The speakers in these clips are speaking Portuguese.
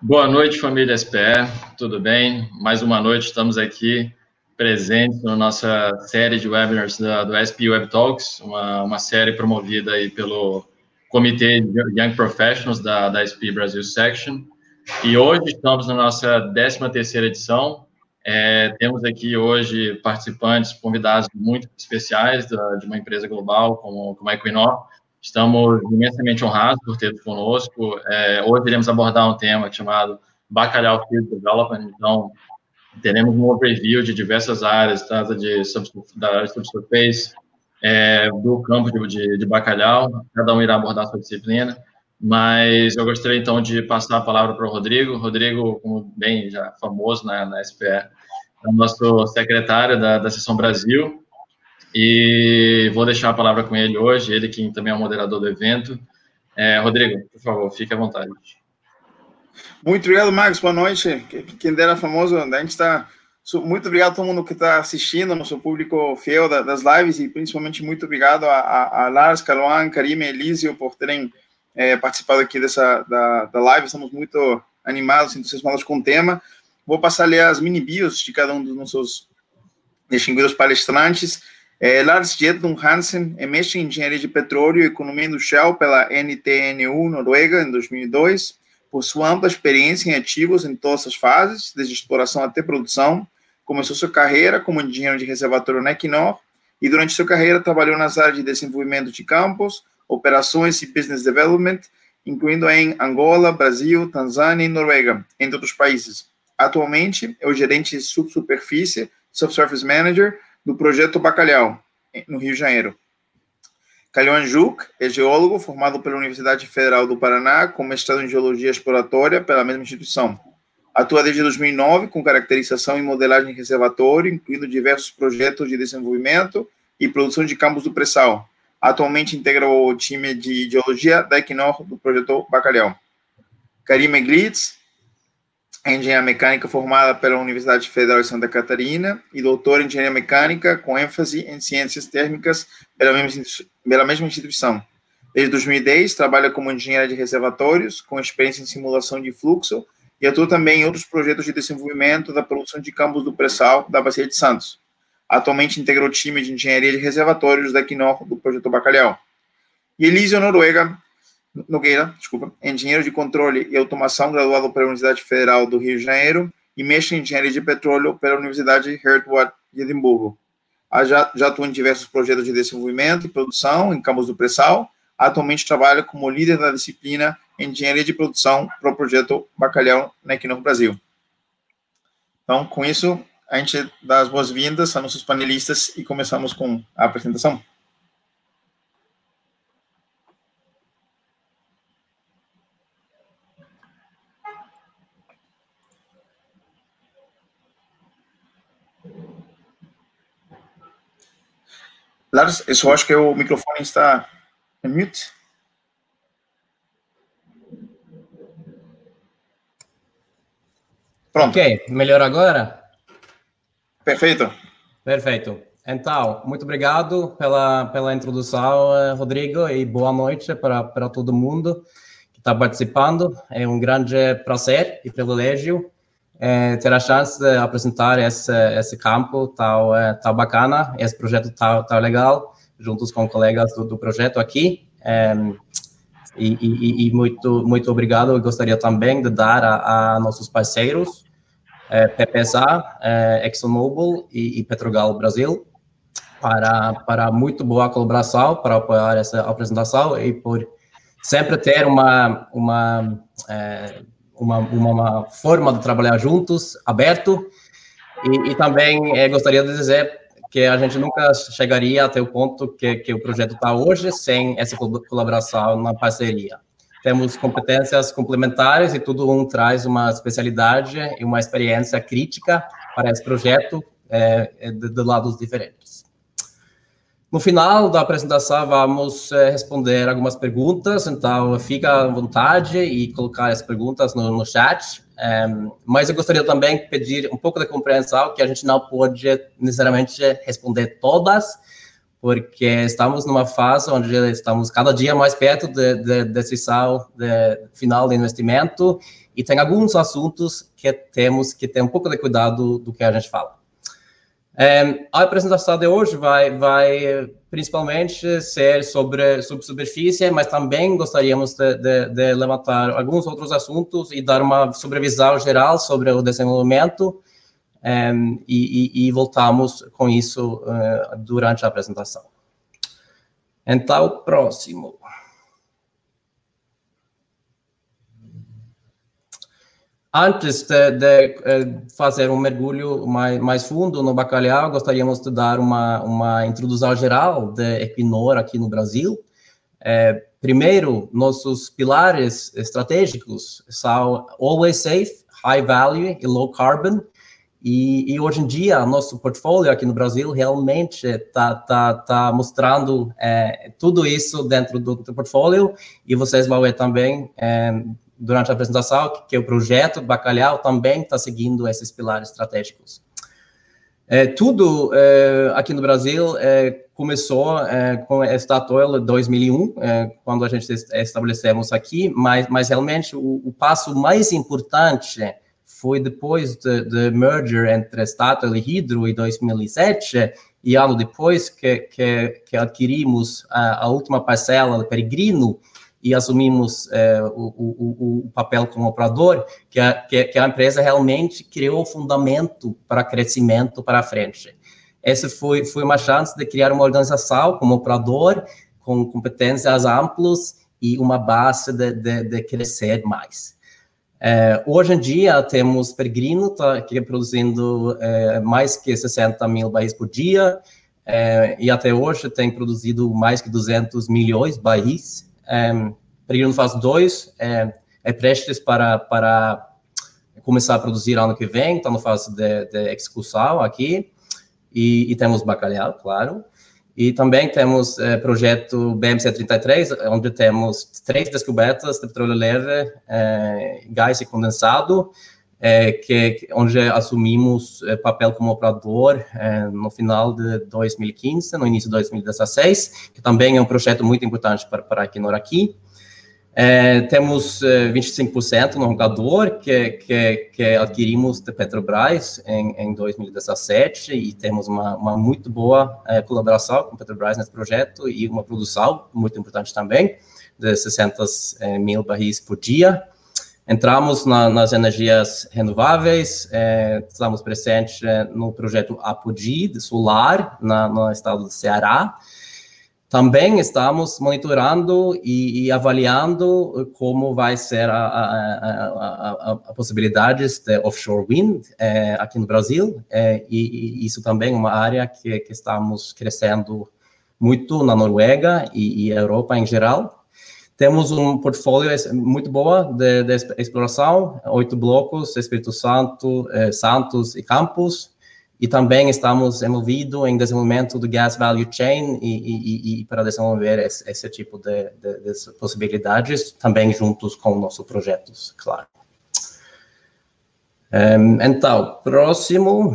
Boa noite, família SPE, tudo bem? Mais uma noite estamos aqui presentes na nossa série de webinars do SPE Web Talks, uma série promovida aí pelo Comitê de Young Professionals da SPE Brasil Section. E hoje estamos na nossa 13ª edição. Temos aqui hoje participantes, convidados muito especiais de uma empresa global como a Equinor. Estamos imensamente honrados por tê-los conosco. Hoje iremos abordar um tema chamado Bacalhau Field Development. Então, teremos um overview de diversas áreas, tanto da área de subsurface, do campo de bacalhau. Cada um irá abordar a sua disciplina. Mas eu gostaria, então, de passar a palavra para o Rodrigo. Rodrigo, como bem já famoso na SPE, é o nosso secretário da Seção Brasil. E vou deixar a palavra com ele hoje, ele que também é o moderador do evento. Rodrigo, por favor, fique à vontade. Muito obrigado, Marcos. Boa noite. Quem dera famoso, a gente está... Muito obrigado a todo mundo que está assistindo, nosso público fiel das lives, e principalmente muito obrigado a Lars, Caruan, Karim e Elísio por terem participado aqui da live. Estamos muito animados, entusiasmados com o tema. Vou passar ali as mini-bios de cada um dos nossos distinguidos palestrantes. Lars Jedlund Hansen é mestre em Engenharia de Petróleo e Economia Industrial pela NTNU, Noruega, em 2002. Por sua ampla experiência em ativos em todas as fases, desde exploração até produção, começou sua carreira como engenheiro de reservatório na Equinor e, durante sua carreira, trabalhou nas áreas de desenvolvimento de campos, operações e business development, incluindo em Angola, Brasil, Tanzânia e Noruega, entre outros países. Atualmente, é o gerente de subsuperfície, Subsurface Manager, do projeto Bacalhau, no Rio de Janeiro. Caruan Juk é geólogo formado pela Universidade Federal do Paraná, com mestrado em Geologia Exploratória pela mesma instituição. Atua desde 2009 com caracterização e modelagem de reservatório, incluindo diversos projetos de desenvolvimento e produção de campos do pré-sal. Atualmente integra o time de Geologia da Equinor do projeto Bacalhau. Karim Eglitz é engenheira mecânica formada pela Universidade Federal de Santa Catarina e doutora em engenharia mecânica com ênfase em ciências térmicas pela mesma instituição. Desde 2010, trabalha como engenheira de reservatórios, com experiência em simulação de fluxo, e atua também em outros projetos de desenvolvimento da produção de campos do pré-sal da Bacia de Santos. Atualmente integra o time de engenharia de reservatórios da Equinor do projeto Bacalhau. E Elísio Nogueira, engenheiro de controle e automação, graduado pela Universidade Federal do Rio de Janeiro e mestre em engenharia de petróleo pela Universidade Hertford de Edimburgo. Já atua em diversos projetos de desenvolvimento e produção em campos do pré-sal. Atualmente trabalha como líder da disciplina em engenharia de produção para o projeto Bacalhau na Equinor Brasil. Então, com isso, a gente dá as boas-vindas a nossos panelistas e começamos com a apresentação. Lars, eu só acho que o microfone está em mute. Pronto. Ok, melhor agora? Perfeito. Perfeito. Então, muito obrigado pela introdução, Rodrigo, e boa noite para todo mundo que está participando. É um grande prazer e privilégio ter a chance de apresentar esse campo tão bacana, esse projeto tão legal, juntos com colegas do projeto aqui. E muito obrigado. Eu gostaria também de dar a nossos parceiros, PPSA, ExxonMobil e Petrogal Brasil, para muito boa colaboração, para apoiar essa apresentação e por sempre ter uma forma de trabalhar juntos, aberto, e também gostaria de dizer que a gente nunca chegaria até o ponto que o projeto está hoje sem essa colaboração na parceria. Temos competências complementares e todo um traz uma especialidade e uma experiência crítica para esse projeto de lados diferentes. No final da apresentação, vamos responder algumas perguntas, então fica à vontade e colocar as perguntas no chat. Mas eu gostaria também de pedir um pouco de compreensão, que a gente não pode necessariamente responder todas, porque estamos numa fase onde estamos cada dia mais perto da decisão final de investimento e tem alguns assuntos que temos que ter um pouco de cuidado do que a gente fala. A apresentação de hoje vai principalmente ser sobre superfície, mas também gostaríamos de levantar alguns outros assuntos e dar uma sobrevisão geral sobre o desenvolvimento, e voltamos com isso durante a apresentação. Então, próximo. Antes de fazer um mergulho mais fundo no bacalhau, gostaríamos de dar uma introdução geral de Equinor aqui no Brasil. Primeiro, nossos pilares estratégicos são Always Safe, High Value e Low Carbon. E hoje em dia, nosso portfólio aqui no Brasil realmente está mostrando tudo isso dentro do portfólio, e vocês vão ver também durante a apresentação que o projeto Bacalhau também está seguindo esses pilares estratégicos. Tudo aqui no Brasil começou com a Statoil em 2001, quando a gente estabelecemos aqui, mas realmente o passo mais importante foi depois do merger entre Statoil e Hydro em 2007, e ano depois que adquirimos a última parcela do Peregrino e assumimos o papel como operador, que a empresa realmente criou o fundamento para crescimento para frente. Essa foi uma chance de criar uma organização como operador, com competências amplas e uma base de crescer mais. Hoje em dia, temos Peregrino, que é produzindo mais que 60 mil barris por dia, e até hoje tem produzido mais que 200 milhões de barris. Peregrino faz 2, prestes para começar a produzir ano que vem, está na fase de execução aqui, e temos Bacalhau, claro. E também temos projeto BMC-33, onde temos 3 descobertas de petróleo leve, gás e condensado, onde assumimos papel como operador no final de 2015, no início de 2016, que também é um projeto muito importante para a Equinor aqui. Temos 25% no roncador, que adquirimos de Petrobras em 2017, e temos uma muito boa colaboração com Petrobras nesse projeto, e uma produção muito importante também, de 60 mil barris por dia. Entramos nas energias renováveis, estamos presentes no projeto Apodi, de solar, no estado do Ceará. Também estamos monitorando e avaliando como vai ser a possibilidades de offshore wind aqui no Brasil, e isso também é uma área que estamos crescendo muito na Noruega e Europa em geral. Temos um portfólio muito bom de exploração, 8 blocos, Espírito Santo, Santos e Campos. E também estamos envolvidos em desenvolvimento do gas value chain e para desenvolver esse tipo de possibilidades, também juntos com nossos projetos, claro. Então, próximo.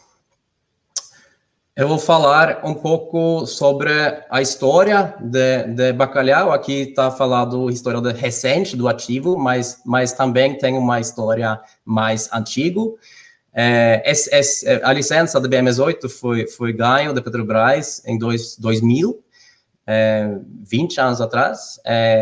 Eu vou falar um pouco sobre a história de Bacalhau. Aqui está falando a história recente do ativo, mas também tem uma história mais antiga. A licença da BM-8 foi ganho da Petrobras em 2000, 20 anos atrás,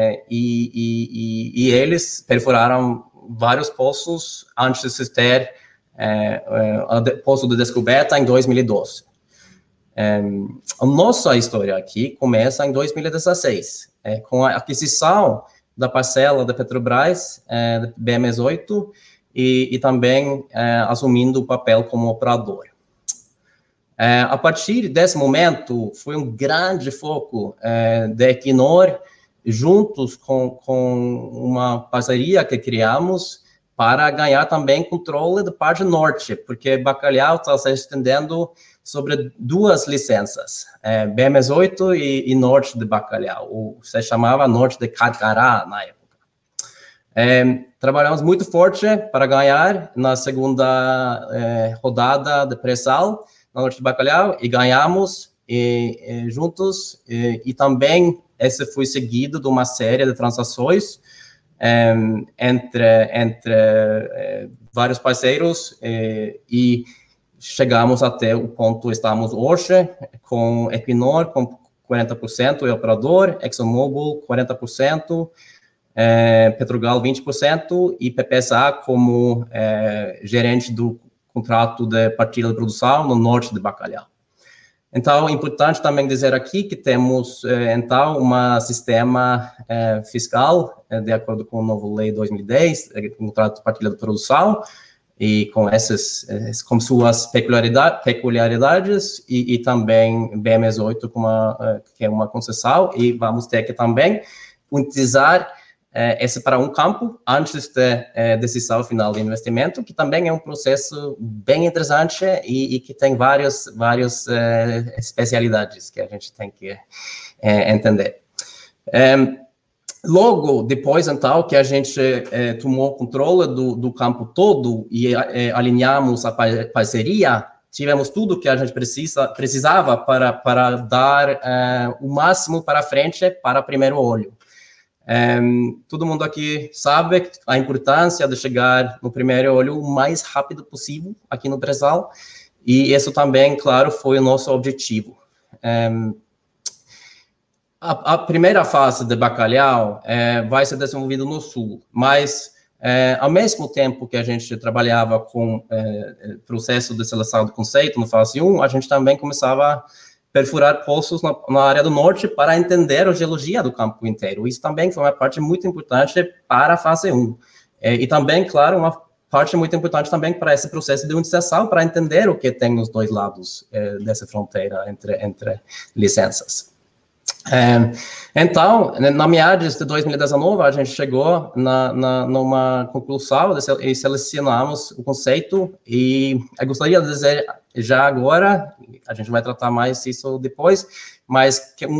e eles perfuraram vários poços antes de se ter poço de descoberta em 2012. A nossa história aqui começa em 2016, com a aquisição da parcela da Petrobras, da BM-8, e também assumindo o papel como operador. A partir desse momento, foi um grande foco da Equinor, juntos com uma parceria que criamos para ganhar também controle da parte norte, porque Bacalhau está se estendendo sobre 2 licenças, BM-8 e norte de Bacalhau, se chamava norte de Carcará na época. Trabalhamos muito forte para ganhar na segunda rodada de pré-sal na Norte de Bacalhau, e ganhamos juntos, e também esse foi seguido de uma série de transações entre vários parceiros e chegamos até o ponto que estamos hoje, com Equinor com 40%, o operador, ExxonMobil 40%, Petrogal 20% e PPSA como gerente do contrato de partilha de produção no norte de Bacalhau. Então, é importante também dizer aqui que temos, então, um sistema fiscal, de acordo com a nova lei 2010, contrato de partilha de produção, e com suas peculiaridades, e também BMS-8, que é uma concessão, e vamos ter que também utilizar esse para um campo antes da decisão final de investimento, que também é um processo bem interessante e que tem várias especialidades que a gente tem que entender. Logo depois, então, que a gente tomou controle do campo todo e alinhamos a parceria, tivemos tudo que a gente precisava para dar o máximo para frente para o primeiro olho. Todo mundo aqui sabe a importância de chegar no primeiro olho o mais rápido possível aqui no Brasil, e isso também, claro, foi o nosso objetivo. A primeira fase de Bacalhau vai ser desenvolvida no sul, mas ao mesmo tempo que a gente trabalhava com o processo de seleção de conceito no fase 1, a gente também começava a perfurar poços na área do norte para entender a geologia do campo inteiro. Isso também foi uma parte muito importante para a fase 1. E também, claro, uma parte muito importante também para esse processo de unificação, para entender o que tem nos dois lados dessa fronteira entre licenças. Então, na meados de 2019, a gente chegou numa conclusão e selecionamos o conceito, e eu gostaria de dizer já agora, a gente vai tratar mais isso depois, mas que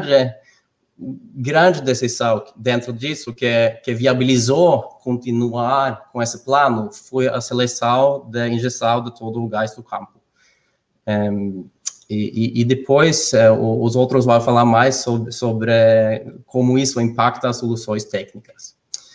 grande decisão dentro disso que viabilizou continuar com esse plano foi a seleção da injeção de todo o gás do campo. E depois os outros vão falar mais sobre como isso impacta as soluções técnicas.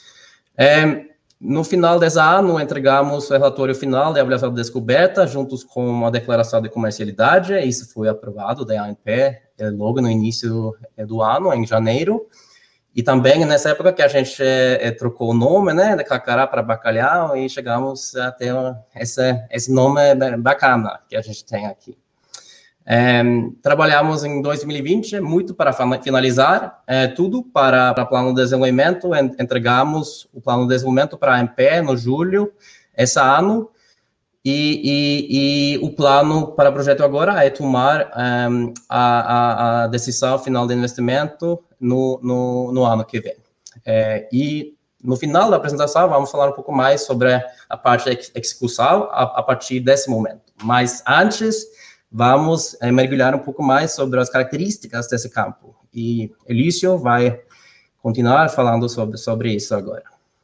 No final desse ano, entregamos o relatório final de avaliação de descoberta, juntos com a declaração de comercialidade. Isso foi aprovado da ANP logo no início do ano, em janeiro. E também nessa época que a gente trocou o nome, né, de Carcará para Bacalhau, e chegamos a ter esse nome bacana que a gente tem aqui. Trabalhamos em 2020 muito para finalizar tudo para o plano de desenvolvimento. Entregamos o plano de desenvolvimento para a ANP no julho esse ano, e o plano para o projeto agora é tomar a decisão final de investimento no ano que vem. E no final da apresentação vamos falar um pouco mais sobre a parte de execução a partir desse momento. Mas antes, vamos mergulhar um pouco mais sobre as características desse campo. E Elício vai continuar falando sobre isso agora.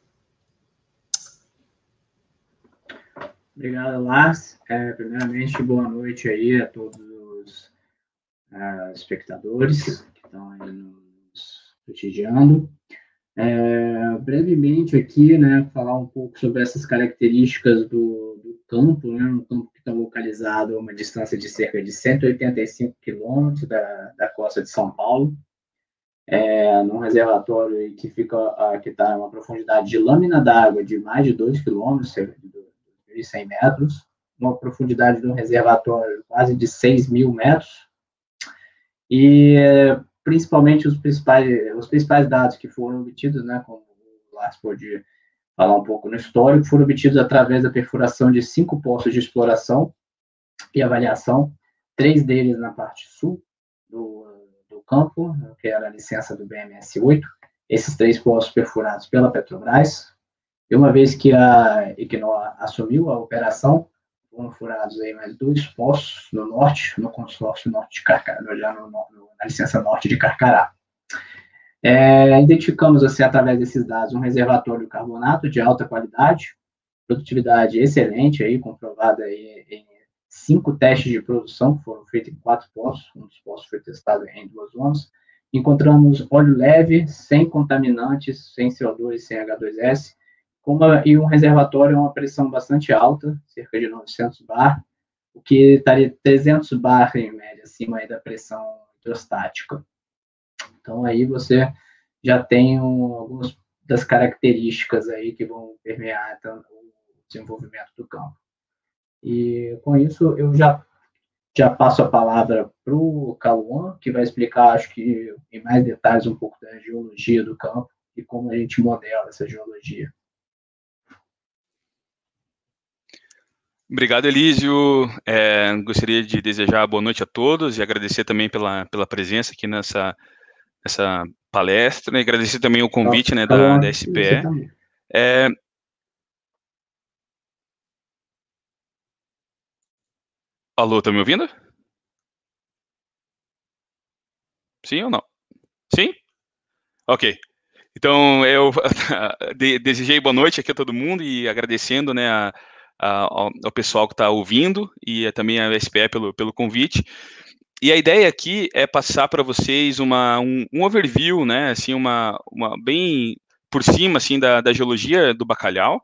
Obrigado, Lars. Primeiramente, boa noite aí a todos os espectadores que estão aí nos prestigiando. Brevemente aqui, né, falar um pouco sobre essas características do campo, né, um campo que está localizado a uma distância de cerca de 185 quilômetros da costa de São Paulo, num reservatório que está a uma profundidade de lâmina d'água de mais de 2 quilômetros, cerca de 2.100 metros, uma profundidade de um reservatório quase de 6.000 metros, e principalmente os principais dados que foram obtidos, né, como o Lars pôde falar um pouco no histórico, foram obtidos através da perfuração de 5 poços de exploração e avaliação, 3 deles na parte sul do campo, que era a licença do BMS-8, esses 3 poços perfurados pela Petrobras, e uma vez que a Equinor assumiu a operação, foram furados aí mais 2 poços no norte, no consórcio norte de Carcará, já na licença norte de Carcará. Identificamos, assim, através desses dados, um reservatório de carbonato de alta qualidade, produtividade excelente, aí, comprovada aí em 5 testes de produção, que foram feitos em 4 poços, um dos poços foi testado em 2 zonas, Encontramos óleo leve, sem contaminantes, sem CO2, sem H2S, e um reservatório a uma pressão bastante alta, cerca de 900 bar, o que estaria 300 bar em média acima aí da pressão hidrostática. Então aí você já tem algumas das características aí que vão permear o desenvolvimento do campo. E com isso eu já passo a palavra para o Cauã, que vai explicar, acho que em mais detalhes, um pouco da geologia do campo e como a gente modela essa geologia. Obrigado, Elísio. Gostaria de desejar boa noite a todos e agradecer também pela presença aqui nessa palestra, e agradecer também o convite, né, da SPE. Alô, tá me ouvindo? Sim ou não? Sim? Ok. Então, eu desejei boa noite aqui a todo mundo e agradecendo, né, ao pessoal que está ouvindo e também a SPE pelo convite. E a ideia aqui é passar para vocês um overview, né, assim, uma bem por cima, assim, da geologia do bacalhau,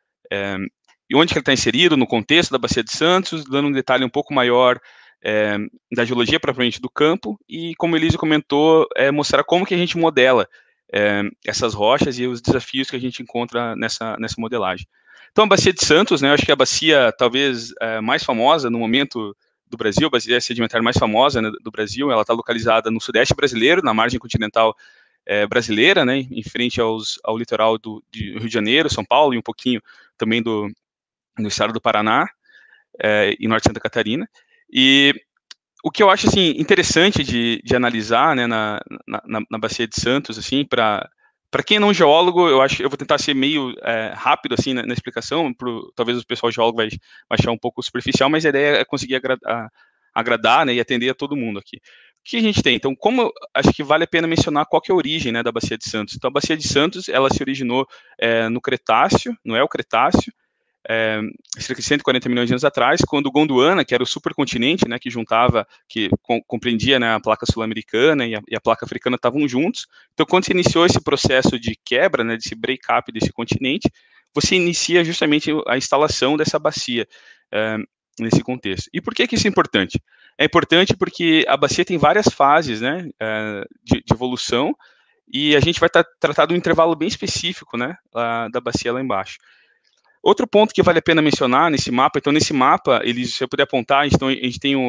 e onde que ele está inserido no contexto da Bacia de Santos, dando um detalhe um pouco maior da geologia propriamente do campo, e como o Elísio comentou, mostrar como que a gente modela essas rochas e os desafios que a gente encontra nessa modelagem. Então, a Bacia de Santos, né, eu acho que é a bacia talvez mais famosa no momento do Brasil, a bacia sedimentar mais famosa, né, do Brasil. Ela está localizada no sudeste brasileiro, na margem continental brasileira, né, em frente ao litoral do Rio de Janeiro, São Paulo e um pouquinho também no estado do Paraná e norte de Santa Catarina. E o que eu acho assim interessante de analisar, né, na Bacia de Santos, assim, para quem não é geólogo, eu acho que eu vou tentar ser meio rápido assim na explicação, talvez o pessoal geólogo vai achar um pouco superficial, mas a ideia é conseguir agradar, né, e atender a todo mundo aqui. O que a gente tem? Então, como acho que vale a pena mencionar qual que é a origem, né, da Bacia de Santos. Então, a Bacia de Santos, ela se originou no Cretáceo, no El Cretáceo, cerca de 140 milhões de anos atrás, quando o Gondwana, que era o supercontinente, né, que juntava, que compreendia, né, a placa sul-americana e a placa africana estavam juntos. Então, quando se iniciou esse processo de quebra, né, desse break-up desse continente, você inicia justamente a instalação dessa bacia nesse contexto. E por que isso é importante? É importante porque a bacia tem várias fases, né, de evolução, e a gente vai tratar de um intervalo bem específico, né, da bacia lá embaixo. Outro ponto que vale a pena mencionar nesse mapa, então nesse mapa, se eu puder apontar, a gente tem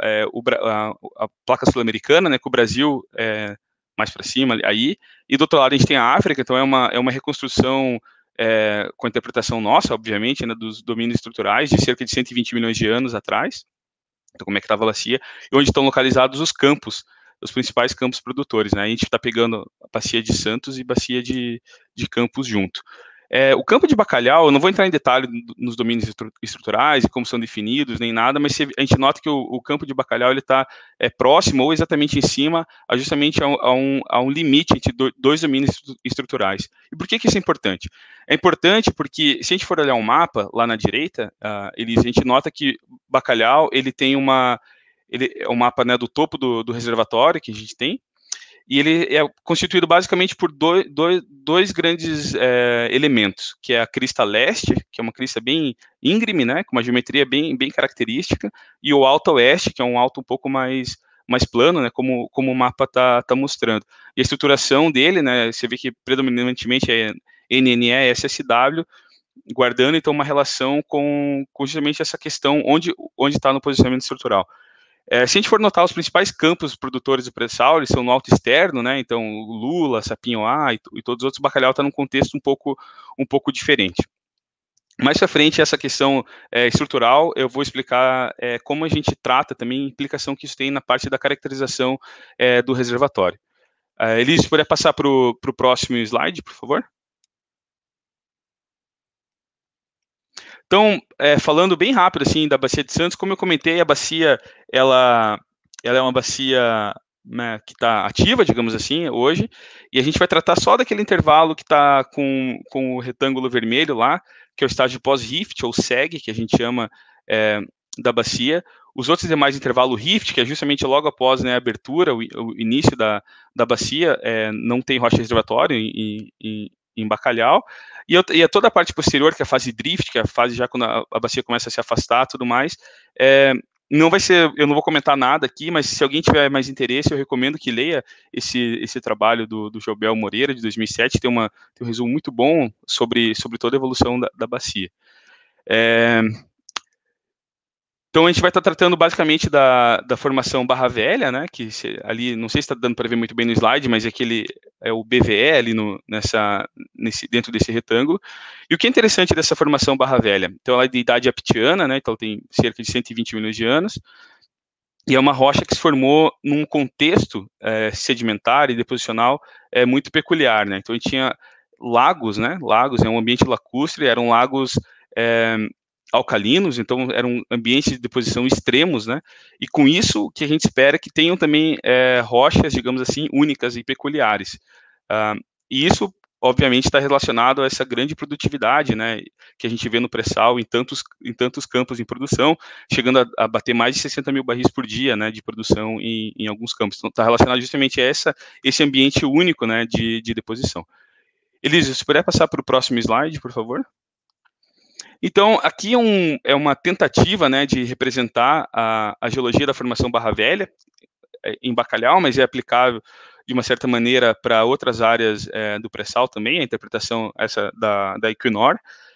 a placa sul-americana, né, com o Brasil mais para cima aí, e do outro lado a gente tem a África, então é uma reconstrução com a interpretação nossa, obviamente, né, dos domínios estruturais de cerca de 120 milhões de anos atrás, então como é que estava a bacia, e onde estão localizados os campos, os principais campos produtores, né, a gente está pegando a Bacia de Santos e Bacia de Campos junto. O campo de bacalhau, eu não vou entrar em detalhe nos domínios estruturais e como são definidos, nem nada, mas a gente nota que o campo de bacalhau está próximo ou exatamente em cima, justamente a um limite entre dois domínios estruturais. E por que isso é importante? É importante porque, se a gente for olhar um mapa lá na direita, a gente nota que bacalhau ele tem um mapa, né, do topo do reservatório que a gente tem, e ele é constituído basicamente por dois grandes elementos, que é a crista leste, que é uma crista bem íngreme, né, com uma geometria bem característica, e o alto oeste, que é um alto um pouco mais plano, né, como o mapa tá mostrando. E a estruturação dele, né, você vê que predominantemente é NNE, SSW, guardando então uma relação com justamente essa questão onde está no posicionamento estrutural. Se a gente for notar, os principais campos produtores de pré-sal, eles são no alto externo, né? Então, lula, sapinho A e todos os outros, o bacalhau está num contexto um pouco diferente. Mais para frente, essa questão estrutural, eu vou explicar como a gente trata também a implicação que isso tem na parte da caracterização do reservatório. Elise, se puder passar para o próximo slide, por favor. Então, falando bem rápido assim da Bacia de Santos, como eu comentei, a bacia ela é uma bacia, né, que está ativa, digamos assim, hoje, e a gente vai tratar só daquele intervalo que está com o retângulo vermelho lá, que é o estágio pós-rift, ou SEG, que a gente chama da bacia, Os outros demais intervalo rift, que é justamente logo após, né, a abertura, o início da bacia, não tem rocha reservatório em Bacalhau, e toda a parte posterior, que é a fase drift, que é a fase já quando a bacia começa a se afastar, tudo mais, não vai ser, eu não vou comentar nada aqui, mas se alguém tiver mais interesse, eu recomendo que leia esse trabalho do Jobel Moreira, de 2007, tem um resumo muito bom sobre toda a evolução da bacia. Então, a gente vai estar tratando basicamente da formação Barra Velha, né, que ali, não sei se está dando para ver muito bem no slide, mas é o BVE ali dentro desse retângulo. E o que é interessante dessa formação Barra Velha? Então, ela é de idade aptiana, né, então tem cerca de 120 milhões de anos, e é uma rocha que se formou num contexto sedimentar e deposicional muito peculiar, né, então a gente tinha lagos, né, lagos, um ambiente lacustre, eram lagos alcalinos, então eram ambientes de deposição extremos, né, e com isso o que a gente espera é que tenham também rochas, digamos assim, únicas e peculiares. E isso, obviamente, está relacionado a essa grande produtividade, né, que a gente vê no pré-sal em tantos campos em produção, chegando a bater mais de 60 mil barris por dia, né, de produção em alguns campos. Então, está relacionado justamente a esse ambiente único, né, de deposição. Elisa, se puder passar para o próximo slide, por favor. Então, aqui é uma tentativa, né, de representar a geologia da formação Barra Velha em Bacalhau, mas é aplicável de uma certa maneira para outras áreas do pré-sal também, a interpretação essa da Equinor.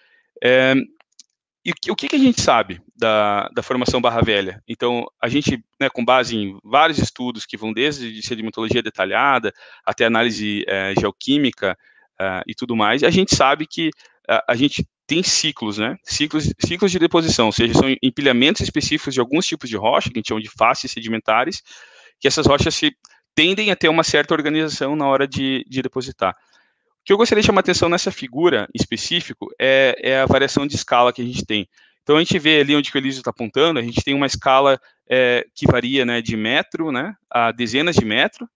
E o que a gente sabe da formação Barra Velha? Então, a gente, né, com base em vários estudos que vão desde sedimentologia detalhada até análise geoquímica e tudo mais, a gente sabe que a gente tem ciclos, né? Ciclos de deposição, ou seja, são empilhamentos específicos de alguns tipos de rocha, que a gente chama de faces sedimentares, que essas rochas tendem a ter uma certa organização na hora de depositar. O que eu gostaria de chamar a atenção nessa figura em específico é a variação de escala que a gente tem. Então, a gente vê ali onde o Elísio está apontando, a gente tem uma escala que varia, né, de metro, né, a dezenas de metro.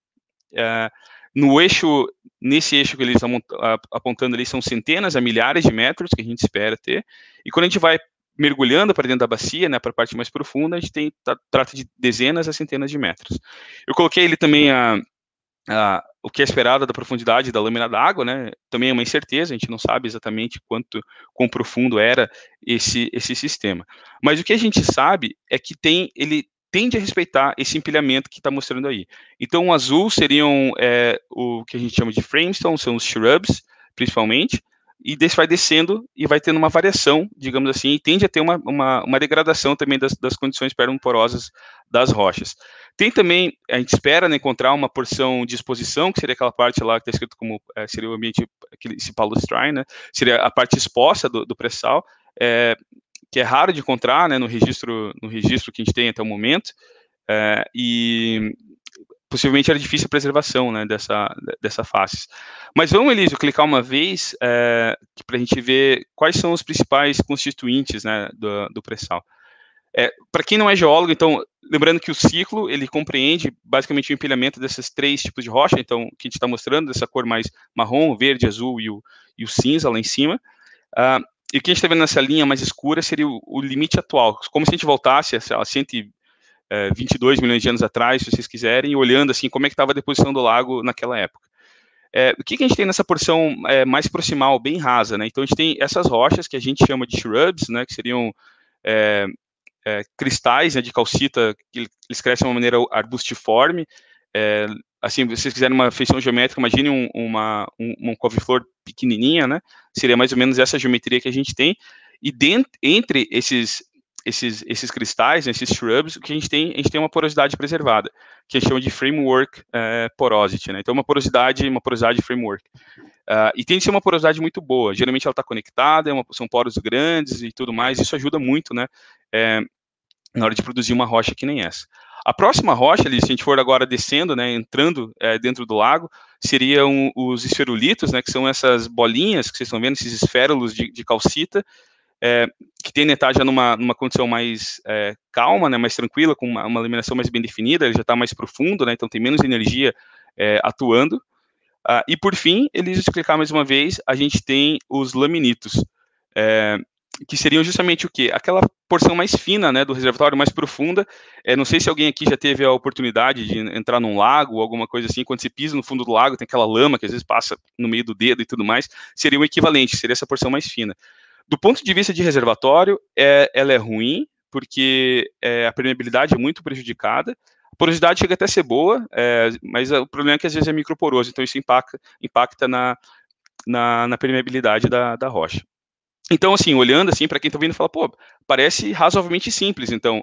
Nesse eixo que eles estão apontando ali, são centenas a milhares de metros que a gente espera ter, e quando a gente vai mergulhando para dentro da bacia, né, para a parte mais profunda, a gente trata de dezenas a centenas de metros. Eu coloquei ali também o que é esperado da profundidade da lâmina d'água, né, também é uma incerteza, a gente não sabe exatamente quão profundo era esse sistema. Mas o que a gente sabe é que ele tende a respeitar esse empilhamento que está mostrando aí. Então, o azul seriam o que a gente chama de framestone, são os shrubs, principalmente, e desse vai descendo e vai tendo uma variação, digamos assim, e tende a ter uma degradação também das condições permoporosas das rochas. Tem também, a gente espera, né, encontrar uma porção de exposição, que seria aquela parte lá que está escrito como, seria o ambiente, esse palustrine, né, seria a parte exposta do pré-sal, que é raro de encontrar, né, no registro que a gente tem até o momento, e possivelmente era difícil a preservação, né, dessa face. Mas vamos, Elísio, clicar uma vez para a gente ver quais são os principais constituintes, né, do pré-sal. Para quem não é geólogo, então, lembrando que o ciclo, ele compreende basicamente o empilhamento desses 3 tipos de rocha, então, que a gente está mostrando, dessa cor mais marrom, verde, azul e o cinza lá em cima. E o que a gente está vendo nessa linha mais escura seria o limite atual, como se a gente voltasse a 122 milhões de anos atrás, se vocês quiserem, e olhando assim como é que estava a deposição do lago naquela época. O que a gente tem nessa porção mais proximal, bem rasa, né? Então a gente tem essas rochas que a gente chama de shrubs, né, que seriam cristais, né, de calcita, que eles crescem de uma maneira arbustiforme. Assim, se vocês quiserem uma feição geométrica, imagine uma couve-flor pequenininha, né? Seria mais ou menos essa geometria que a gente tem. E entre esses cristais, esses shrubs, o que a gente tem uma porosidade preservada, que a gente chama de framework porosity, né? Então, uma porosidade framework. E tem de ser uma porosidade muito boa. Geralmente ela está conectada, são poros grandes e tudo mais. Isso ajuda muito, né? Na hora de produzir uma rocha que nem essa. A próxima rocha, se a gente for agora descendo, né, entrando dentro do lago, seriam os esferulitos, né, que são essas bolinhas que vocês estão vendo, esses esférulos de calcita, que tendem a estar já numa condição mais calma, né, mais tranquila, com uma eliminação mais bem definida, ele já está mais profundo, né, então tem menos energia atuando. E por fim, Elísio, se clicar mais uma vez, a gente tem os laminitos. que seriam justamente o quê? Aquela porção mais fina, né, do reservatório, mais profunda. Não sei se alguém aqui já teve a oportunidade de entrar num lago ou alguma coisa assim, quando você pisa no fundo do lago, tem aquela lama que às vezes passa no meio do dedo e tudo mais, seria o equivalente, seria essa porção mais fina. Do ponto de vista de reservatório, ela é ruim, porque a permeabilidade é muito prejudicada. A porosidade chega até a ser boa, mas o problema é que às vezes é microporoso, então isso impacta na permeabilidade da rocha. Então, assim, olhando assim, para quem está ouvindo, fala, pô, parece razoavelmente simples, então,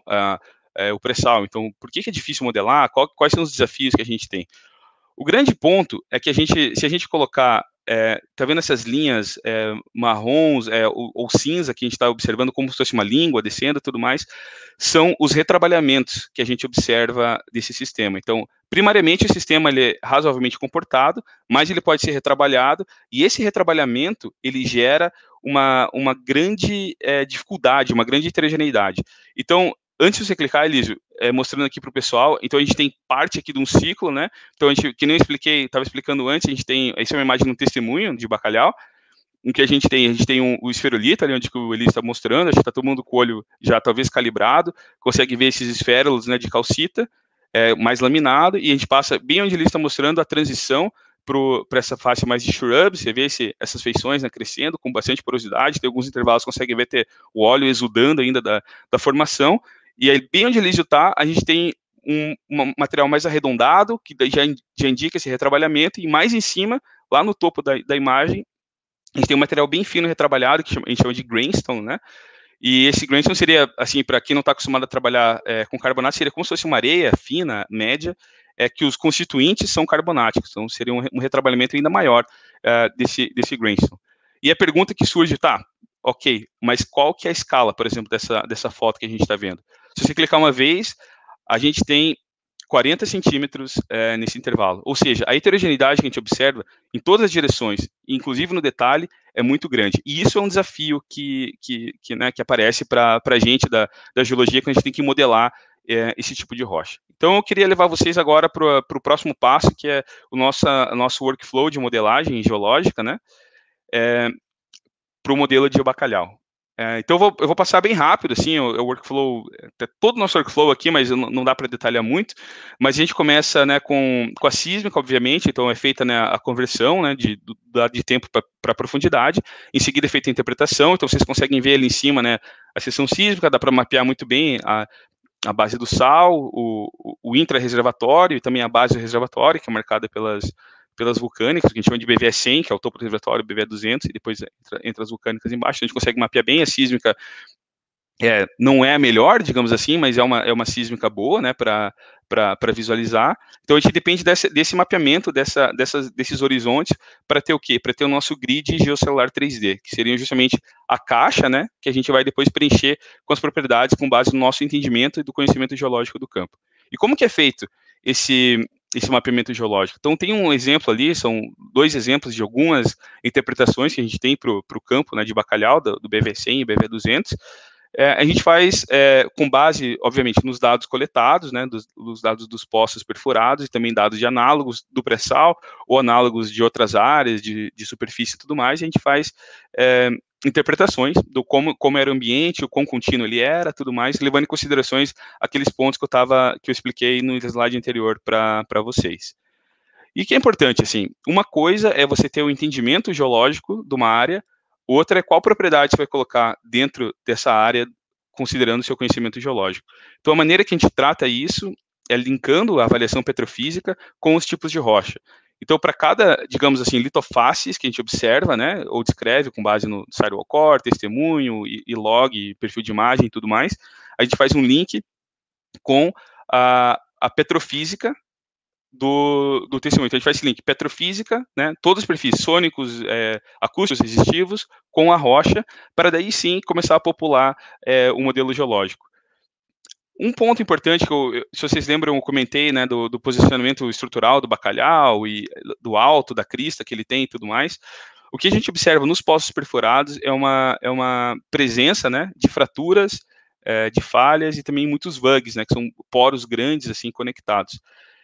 o pré-sal. Então, por que é difícil modelar? Quais são os desafios que a gente tem? O grande ponto é que se a gente colocar, tá vendo essas linhas marrons ou cinza que a gente está observando como se fosse uma língua descendo e tudo mais, são os retrabalhamentos que a gente observa desse sistema. Então, primariamente, o sistema ele é razoavelmente comportado, mas ele pode ser retrabalhado, e esse retrabalhamento, ele gera uma grande dificuldade, uma grande heterogeneidade. Então, antes de você clicar, Elísio, mostrando aqui para o pessoal, então a gente tem parte aqui de um ciclo, né? Então, que nem eu expliquei, estava explicando antes, a gente tem, essa é uma imagem de um testemunho de bacalhau, em que a gente tem o esferolito ali, onde que o Elísio está mostrando, acho que está todo mundo com o olho já talvez calibrado, consegue ver esses esferos, né, de calcita, mais laminado, e a gente passa bem onde ele está mostrando a transição para essa face mais de shrub, você vê essas feições, né, crescendo com bastante porosidade, tem alguns intervalos que consegue ver ter o óleo exudando ainda da formação, e aí bem onde o Elísio está, a gente tem um material mais arredondado, que já indica esse retrabalhamento, e mais em cima, lá no topo da imagem, a gente tem um material bem fino retrabalhado, que a gente chama de greenstone, né? E esse greenstone seria, assim, para quem não está acostumado a trabalhar com carbonato, seria como se fosse uma areia fina, média, que os constituintes são carbonáticos, então seria um retrabalhamento ainda maior desse greenstone. E a pergunta que surge, tá, ok, mas qual que é a escala, por exemplo, dessa foto que a gente está vendo? Se você clicar uma vez, a gente tem 40 centímetros nesse intervalo. Ou seja, a heterogeneidade que a gente observa em todas as direções, inclusive no detalhe, é muito grande. E isso é um desafio que aparece para a gente da geologia, quando a gente tem que modelar esse tipo de rocha. Então, eu queria levar vocês agora para o próximo passo, que é o nosso workflow de modelagem geológica, né? Para o modelo de bacalhau. Então, eu vou passar bem rápido, assim, o workflow, todo o nosso workflow aqui, mas não dá para detalhar muito, mas a gente começa, né, com a sísmica, obviamente, então é feita, né, a conversão, né, de tempo para profundidade, em seguida é feita a interpretação, então vocês conseguem ver ali em cima, né, a seção sísmica, dá para mapear muito bem a base do sal, o intra-reservatório e também a base do reservatório, que é marcada pelas vulcânicas, que a gente chama de BVE100, que é o topo do reservatório, BVE200, e depois entra as vulcânicas embaixo. A gente consegue mapear bem a sísmica. Não é a melhor, digamos assim, mas é uma sísmica boa, né, para visualizar. Então, a gente depende desse mapeamento, desses horizontes, para ter o quê? Para ter o nosso grid geocelular 3D, que seria justamente a caixa, né, que a gente vai depois preencher com as propriedades com base no nosso entendimento e do conhecimento geológico do campo. E como que é feito esse mapeamento geológico? Então, tem um exemplo ali, são 2 exemplos de algumas interpretações que a gente tem para o campo, né, de bacalhau, do BVE100 e BVE200. A gente faz com base, obviamente, nos dados coletados, né, dos dados dos poços perfurados e também dados de análogos do pré-sal ou análogos de outras áreas de superfície e tudo mais, e a gente faz interpretações do como era o ambiente, o quão contínuo ele era, tudo mais, levando em considerações aqueles pontos que eu expliquei no slide anterior para vocês. E que é importante, assim, uma coisa é você ter o entendimento geológico de uma área, outra é qual propriedade você vai colocar dentro dessa área, considerando o seu conhecimento geológico. Então, a maneira que a gente trata isso é linkando a avaliação petrofísica com os tipos de rocha. Então, para cada, digamos assim, litofaces que a gente observa, né, ou descreve com base no sidewall core, testemunho, e log, perfil de imagem e tudo mais, a gente faz um link com a petrofísica do testemunho. Então, a gente faz esse link, petrofísica, né, todos os perfis sônicos, acústicos, resistivos, com a rocha, para daí sim começar a popular o modelo geológico. Um ponto importante, se vocês lembram, eu comentei, né, do posicionamento estrutural do bacalhau e do alto, da crista que ele tem e tudo mais. O que a gente observa nos poços perfurados é uma presença, né, de fraturas, de falhas e também muitos vugs, né, que são poros grandes, assim, conectados.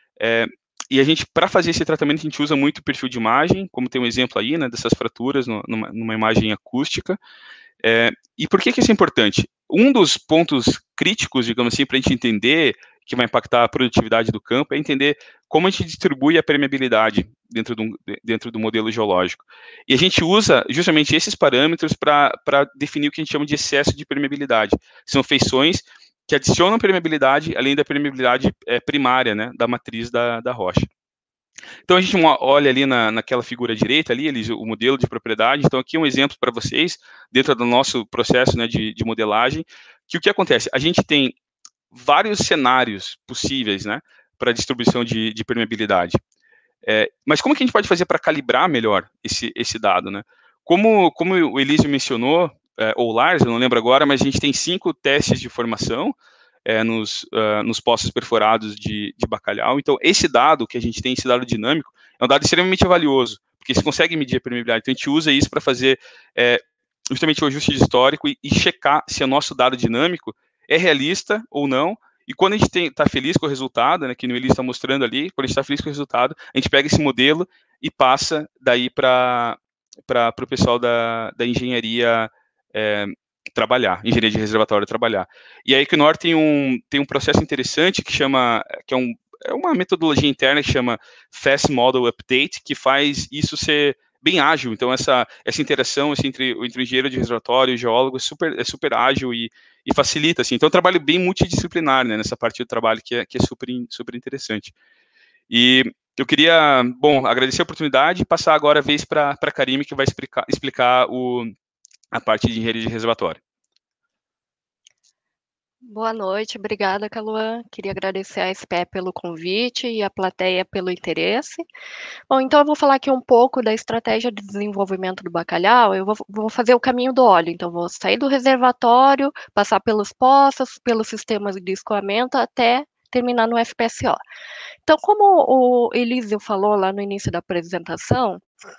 E a gente, para fazer esse tratamento, a gente usa muito perfil de imagem, como tem um exemplo aí, né, dessas fraturas numa imagem acústica. E por que isso é importante? Um dos pontos críticos, digamos assim, para a gente entender que vai impactar a produtividade do campo é entender como a gente distribui a permeabilidade dentro do modelo geológico. E a gente usa justamente esses parâmetros para definir o que a gente chama de excesso de permeabilidade. São feições que adicionam permeabilidade, além da permeabilidade primária, né, da matriz da rocha. Então, a gente olha ali naquela figura direita, ali, o modelo de propriedade. Então, aqui é um exemplo para vocês, dentro do nosso processo, né, de modelagem, que o que acontece? A gente tem vários cenários possíveis, né, para distribuição de permeabilidade. Mas como que a gente pode fazer para calibrar melhor esse dado, né? Como o Elísio mencionou, ou o Lars, eu não lembro agora, mas a gente tem 5 testes de formação nos poços perfurados de bacalhau. Então, esse dado que a gente tem, esse dado dinâmico, é um dado extremamente valioso, porque você consegue medir a permeabilidade. Então, a gente usa isso para fazer justamente o ajuste de histórico e checar se o nosso dado dinâmico é realista ou não. E quando a gente está feliz com o resultado, né, que o Eli está mostrando ali, quando a gente está feliz com o resultado, a gente pega esse modelo e passa daí para o pessoal da engenharia trabalhar, engenharia de reservatório trabalhar. E a Equinor tem um processo interessante que é uma metodologia interna que chama Fast Model Update, que faz isso ser bem ágil. Então, essa interação assim, entre o engenheiro de reservatório e o geólogo é super ágil e facilita. Assim. Então, é um trabalho bem multidisciplinar, né, nessa parte do trabalho que é super interessante. E eu queria, agradecer a oportunidade e passar agora a vez para a Karime, que vai explicar a parte de engenharia de reservatório. Boa noite, obrigada, Caluan. Queria agradecer a SPE pelo convite e a plateia pelo interesse. Bom, então eu vou falar aqui um pouco da estratégia de desenvolvimento do bacalhau. Eu vou fazer o caminho do óleo, então vou sair do reservatório, passar pelos poços, pelos sistemas de escoamento, até terminar no FPSO. Então, como o Elísio falou lá no início da apresentação,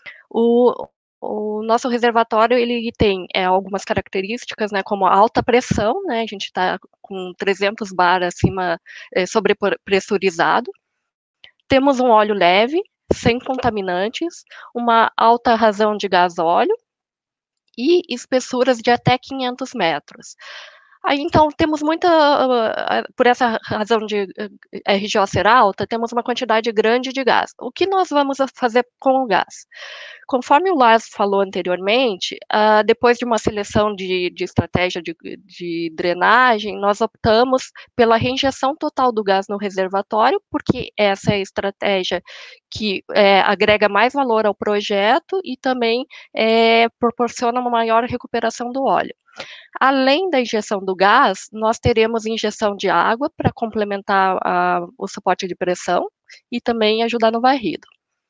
o nosso reservatório, ele tem algumas características, né, como a alta pressão, né, a gente está com 300 bar acima, sobrepressurizado. Temos um óleo leve, sem contaminantes, uma alta razão de gás óleo e espessuras de até 500 metros. Aí, então, temos por essa razão de RGO ser alta, temos uma quantidade grande de gás. O que nós vamos fazer com o gás? Conforme o Lars falou anteriormente, depois de uma seleção de estratégia de drenagem, nós optamos pela reinjeção total do gás no reservatório, porque essa é a estratégia que agrega mais valor ao projeto e também proporciona uma maior recuperação do óleo. Além da injeção do gás, nós teremos injeção de água para complementar o suporte de pressão e também ajudar no varrido.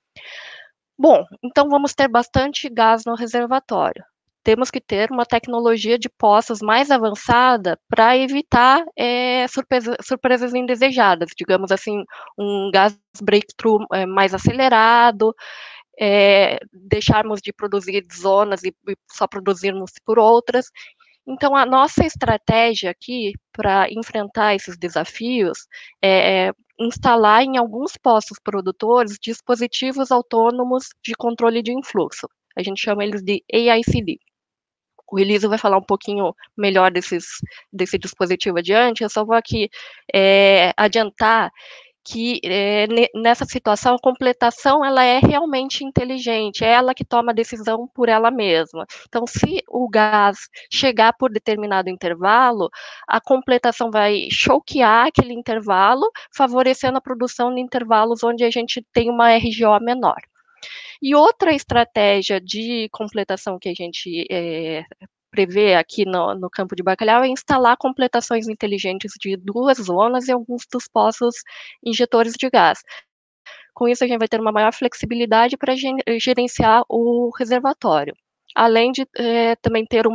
Bom, então vamos ter bastante gás no reservatório. Temos que ter uma tecnologia de poços mais avançada para evitar surpresas indesejadas, digamos assim, um gás breakthrough mais acelerado, deixarmos de produzir zonas e só produzirmos por outras. Então, a nossa estratégia aqui para enfrentar esses desafios é instalar em alguns poços produtores dispositivos autônomos de controle de influxo. A gente chama eles de AICD. O Elísio vai falar um pouquinho melhor desse dispositivo adiante. Eu só vou aqui adiantar que nessa situação a completação ela é realmente inteligente, é ela que toma a decisão por ela mesma. Então, se o gás chegar por determinado intervalo, a completação vai choquear aquele intervalo, favorecendo a produção de intervalos onde a gente tem uma RGO menor. E outra estratégia de completação que a gente prevê aqui no campo de bacalhau é instalar completações inteligentes de 2 zonas em alguns dos poços injetores de gás. Com isso, a gente vai ter uma maior flexibilidade para gerenciar o reservatório, além de também ter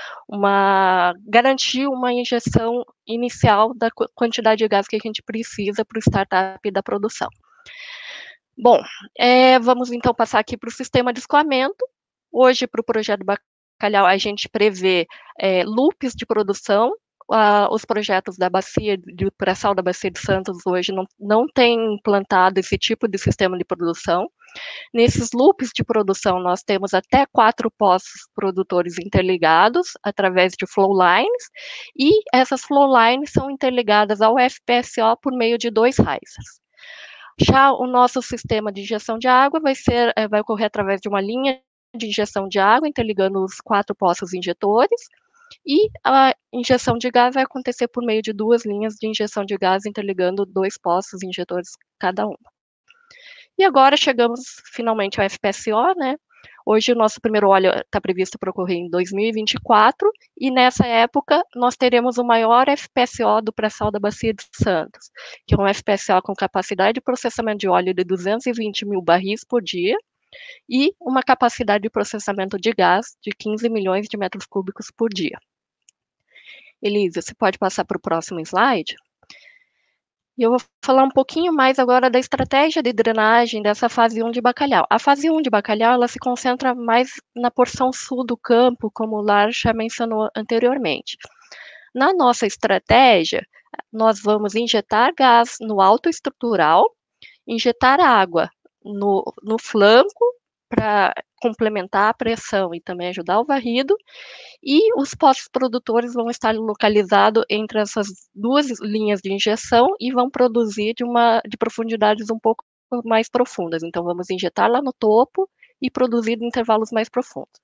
garantir uma injeção inicial da quantidade de gás que a gente precisa para o startup da produção. Bom, vamos então passar aqui para o sistema de escoamento. Hoje, para o projeto Bacalhau, a gente prevê loops de produção, os projetos da bacia, do pré-sal da Bacia de Santos hoje não têm implantado esse tipo de sistema de produção. Nesses loops de produção, nós temos até 4 poços produtores interligados através de flow lines, e essas flow lines são interligadas ao FPSO por meio de 2 risers. Já o nosso sistema de injeção de água vai ocorrer através de uma linha de injeção de água, interligando os 4 poços injetores, e a injeção de gás vai acontecer por meio de 2 linhas de injeção de gás, interligando 2 poços injetores cada um. E agora chegamos finalmente ao FPSO, né? Hoje o nosso primeiro óleo está previsto para ocorrer em 2024, e nessa época nós teremos o maior FPSO do pré-sal da Bacia de Santos, que é um FPSO com capacidade de processamento de óleo de 220 mil barris por dia, e uma capacidade de processamento de gás de 15 milhões de metros cúbicos por dia. Elisa, você pode passar para o próximo slide? E eu vou falar um pouquinho mais agora da estratégia de drenagem dessa fase 1 de Bacalhau. A fase 1 de Bacalhau, ela se concentra mais na porção sul do campo, como o Lar já mencionou anteriormente. Na nossa estratégia, nós vamos injetar gás no alto estrutural, injetar água no flanco, para complementar a pressão e também ajudar o varrido, e os poços produtores vão estar localizados entre essas 2 linhas de injeção e vão produzir de profundidades um pouco mais profundas. Então, vamos injetar lá no topo e produzir em intervalos mais profundos.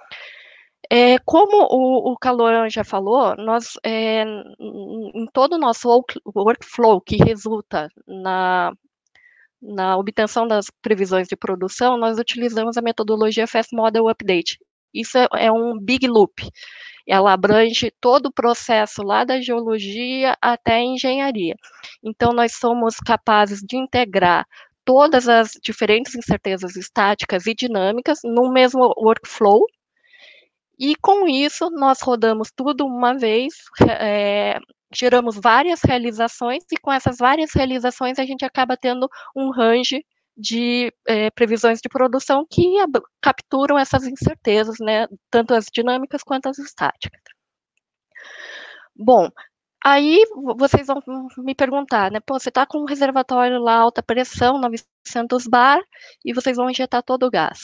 Como o Caloran já falou, nós, em todo o nosso workflow que resulta na obtenção das previsões de produção, nós utilizamos a metodologia Fast Model Update. Isso é um big loop. Ela abrange todo o processo lá da geologia até a engenharia. Então, nós somos capazes de integrar todas as diferentes incertezas estáticas e dinâmicas no mesmo workflow, e com isso, nós rodamos tudo uma vez, geramos várias realizações, e com essas várias realizações a gente acaba tendo um range de previsões de produção que capturam essas incertezas, né, tanto as dinâmicas quanto as estáticas. Bom, aí vocês vão me perguntar, né, pô, você está com um reservatório lá, alta pressão, 900 bar, e vocês vão injetar todo o gás.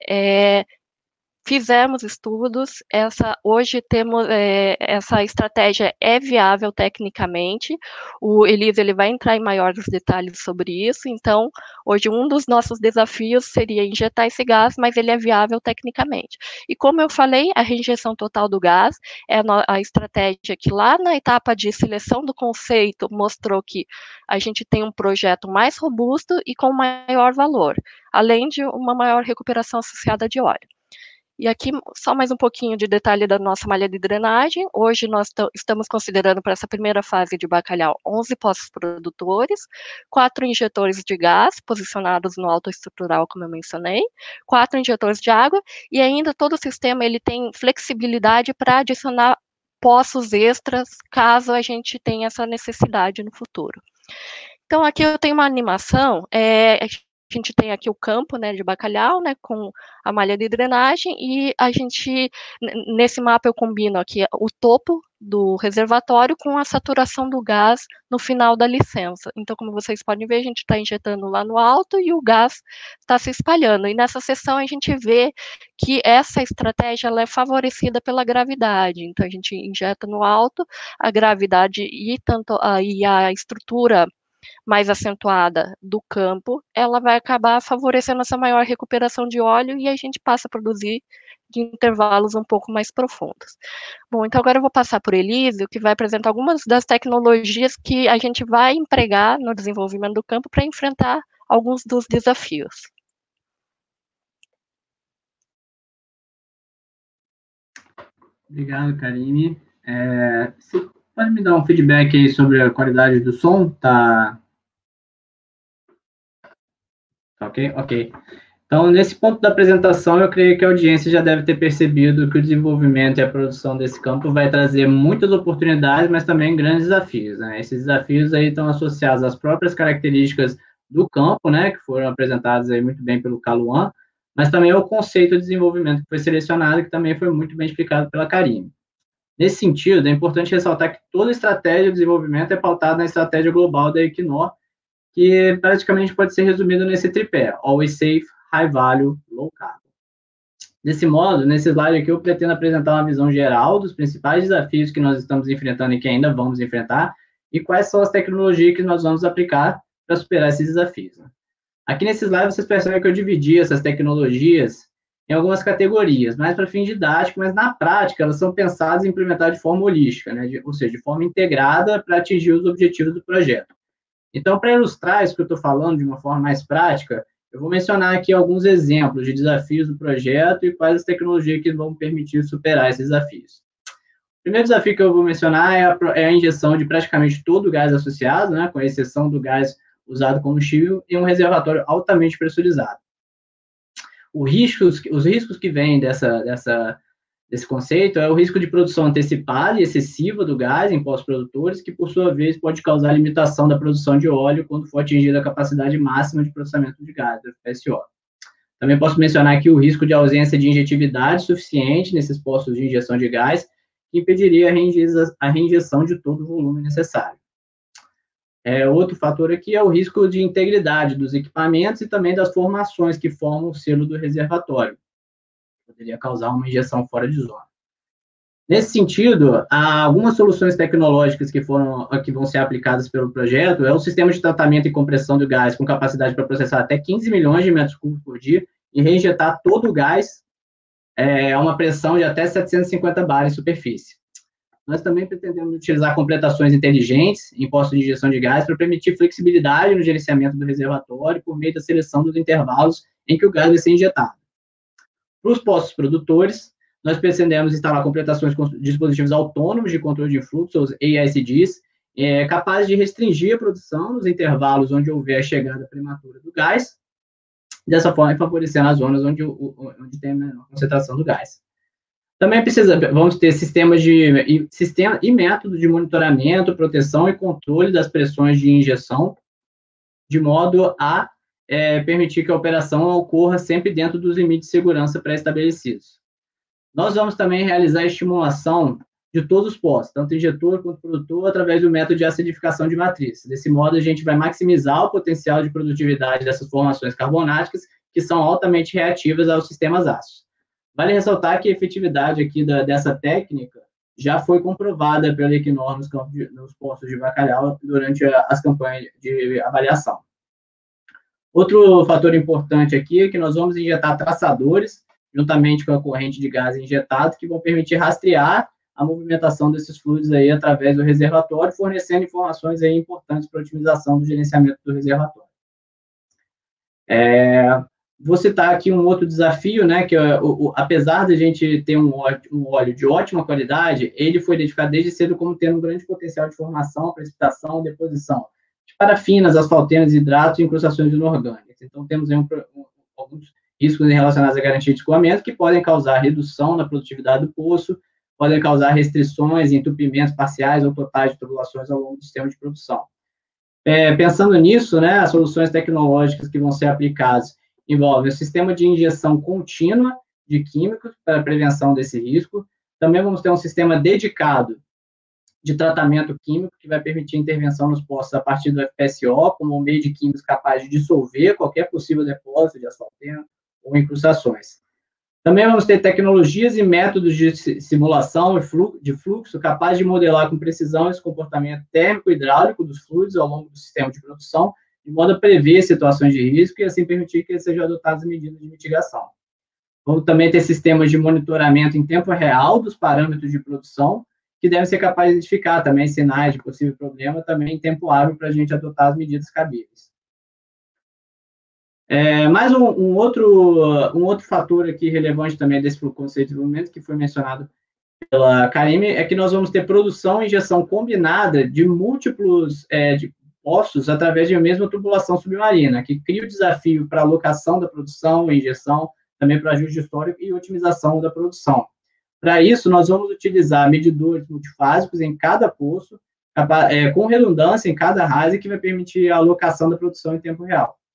Fizemos estudos, hoje temos, essa estratégia é viável tecnicamente, o Elisa ele vai entrar em maiores detalhes sobre isso, então, hoje um dos nossos desafios seria injetar esse gás, mas ele é viável tecnicamente. E como eu falei, a reinjeção total do gás é a estratégia que lá na etapa de seleção do conceito mostrou que a gente tem um projeto mais robusto e com maior valor, além de uma maior recuperação associada de óleo. E aqui, só mais um pouquinho de detalhe da nossa malha de drenagem. Hoje nós estamos considerando para essa primeira fase de Bacalhau 11 poços produtores, 4 injetores de gás posicionados no alto estrutural, como eu mencionei, 4 injetores de água, e ainda todo o sistema ele tem flexibilidade para adicionar poços extras, caso a gente tenha essa necessidade no futuro. Então, aqui eu tenho uma animação, a gente tem aqui o campo, né, de Bacalhau, né, com a malha de drenagem, e a gente, nesse mapa eu combino aqui o topo do reservatório com a saturação do gás no final da licença. Então, como vocês podem ver, a gente está injetando lá no alto e o gás está se espalhando. E nessa seção a gente vê que essa estratégia ela é favorecida pela gravidade. Então, a gente injeta no alto, a gravidade e a estrutura mais acentuada do campo, ela vai acabar favorecendo essa maior recuperação de óleo, e a gente passa a produzir de intervalos um pouco mais profundos. Bom, então agora eu vou passar por Elísio, que vai apresentar algumas das tecnologias que a gente vai empregar no desenvolvimento do campo para enfrentar alguns dos desafios. Obrigado, Karine. Você pode me dar um feedback aí sobre a qualidade do som? Tá ok? Ok. Então, nesse ponto da apresentação, eu creio que a audiência já deve ter percebido que o desenvolvimento e a produção desse campo vai trazer muitas oportunidades, mas também grandes desafios, né? Esses desafios aí estão associados às próprias características do campo, né, que foram apresentadas aí muito bem pelo Caloran, mas também ao conceito de desenvolvimento que foi selecionado, que também foi muito bem explicado pela Karine. Nesse sentido, é importante ressaltar que toda estratégia de desenvolvimento é pautada na estratégia global da Equinor, que praticamente pode ser resumido nesse tripé: Always Safe, High Value, Low Carbon. Desse modo, nesse slide aqui, eu pretendo apresentar uma visão geral dos principais desafios que nós estamos enfrentando e que ainda vamos enfrentar, e quais são as tecnologias que nós vamos aplicar para superar esses desafios. Aqui nesse slide, vocês percebem que eu dividi essas tecnologias em algumas categorias, mais para fim didático, mas na prática elas são pensadas e implementadas de forma holística, né? Ou seja, de forma integrada para atingir os objetivos do projeto. Então, para ilustrar isso que eu estou falando de uma forma mais prática, eu vou mencionar aqui alguns exemplos de desafios do projeto e quais as tecnologias que vão permitir superar esses desafios. O primeiro desafio que eu vou mencionar é a injeção de praticamente todo o gás associado, né, com exceção do gás usado como combustível, em um reservatório altamente pressurizado. Os riscos que vêm desse conceito é o risco de produção antecipada e excessiva do gás em pós-produtores, que, por sua vez, pode causar limitação da produção de óleo quando for atingida a capacidade máxima de processamento de gás, FPSO. Também posso mencionar aqui o risco de ausência de injetividade suficiente nesses postos de injeção de gás, que impediria a reinjeção de todo o volume necessário. Outro fator aqui é o risco de integridade dos equipamentos e também das formações que formam o selo do reservatório. Poderia causar uma injeção fora de zona. Nesse sentido, há algumas soluções tecnológicas que vão ser aplicadas pelo projeto. É o sistema de tratamento e compressão do gás com capacidade para processar até 15 milhões de metros cúbicos por dia e reinjetar todo o gás a uma pressão de até 750 bar em superfície. Nós também pretendemos utilizar completações inteligentes em postos de injeção de gás para permitir flexibilidade no gerenciamento do reservatório por meio da seleção dos intervalos em que o gás vai ser injetado. Para os postos produtores, nós pretendemos instalar completações com dispositivos autônomos de controle de fluxo, os AISDs, capazes de restringir a produção nos intervalos onde houver a chegada prematura do gás, dessa forma favorecendo as zonas onde tem a menor concentração do gás. Também vamos ter sistema e métodos de monitoramento, proteção e controle das pressões de injeção, de modo a permitir que a operação ocorra sempre dentro dos limites de segurança pré-estabelecidos. Nós vamos também realizar a estimulação de todos os postos, tanto injetor quanto produtor, através do método de acidificação de matriz. Desse modo, a gente vai maximizar o potencial de produtividade dessas formações carbonáticas, que são altamente reativas aos sistemas ácidos. Vale ressaltar que a efetividade aqui dessa técnica já foi comprovada pela Equinor nos postos de bacalhau durante as campanhas de avaliação. Outro fator importante aqui é que nós vamos injetar traçadores, juntamente com a corrente de gás injetado, que vão permitir rastrear a movimentação desses fluidos aí através do reservatório, fornecendo informações aí importantes para a otimização do gerenciamento do reservatório. Vou citar aqui um outro desafio, né, que apesar de a gente ter um óleo de ótima qualidade, ele foi identificado desde cedo como tendo um grande potencial de formação, precipitação, deposição de parafinas, asfaltenas, hidratos e incrustações inorgânicas. Então, temos aí alguns riscos relacionados à garantia de escoamento que podem causar redução na produtividade do poço, podem causar restrições e entupimentos parciais ou totais de tubulações ao longo do sistema de produção. Pensando nisso, né, as soluções tecnológicas que vão ser aplicadas envolvem o sistema de injeção contínua de químicos para a prevenção desse risco. Também vamos ter um sistema dedicado de tratamento químico que vai permitir a intervenção nos postos a partir do FPSO, como um meio de químicos capaz de dissolver qualquer possível depósito de asfalteno ou incrustações. Também vamos ter tecnologias e métodos de simulação de fluxo capazes de modelar com precisão esse comportamento térmico e hidráulico dos fluidos ao longo do sistema de produção, de modo a prever situações de risco e assim permitir que sejam adotadas medidas de mitigação. Vamos também ter sistemas de monitoramento em tempo real dos parâmetros de produção, que devem ser capazes de identificar também sinais de possível problema, também em tempo hábil para a gente adotar as medidas cabíveis. Mais um outro fator aqui relevante também desse conceito de desenvolvimento, que foi mencionado pela Karime, é que nós vamos ter produção e injeção combinada de múltiplos postos através de uma mesma tubulação submarina, que cria o desafio para a alocação da produção e injeção, também para ajuste histórico e otimização da produção. Para isso, nós vamos utilizar medidores multifásicos em cada poço, com redundância em cada rasa, que vai permitir a alocação da produção em tempo real.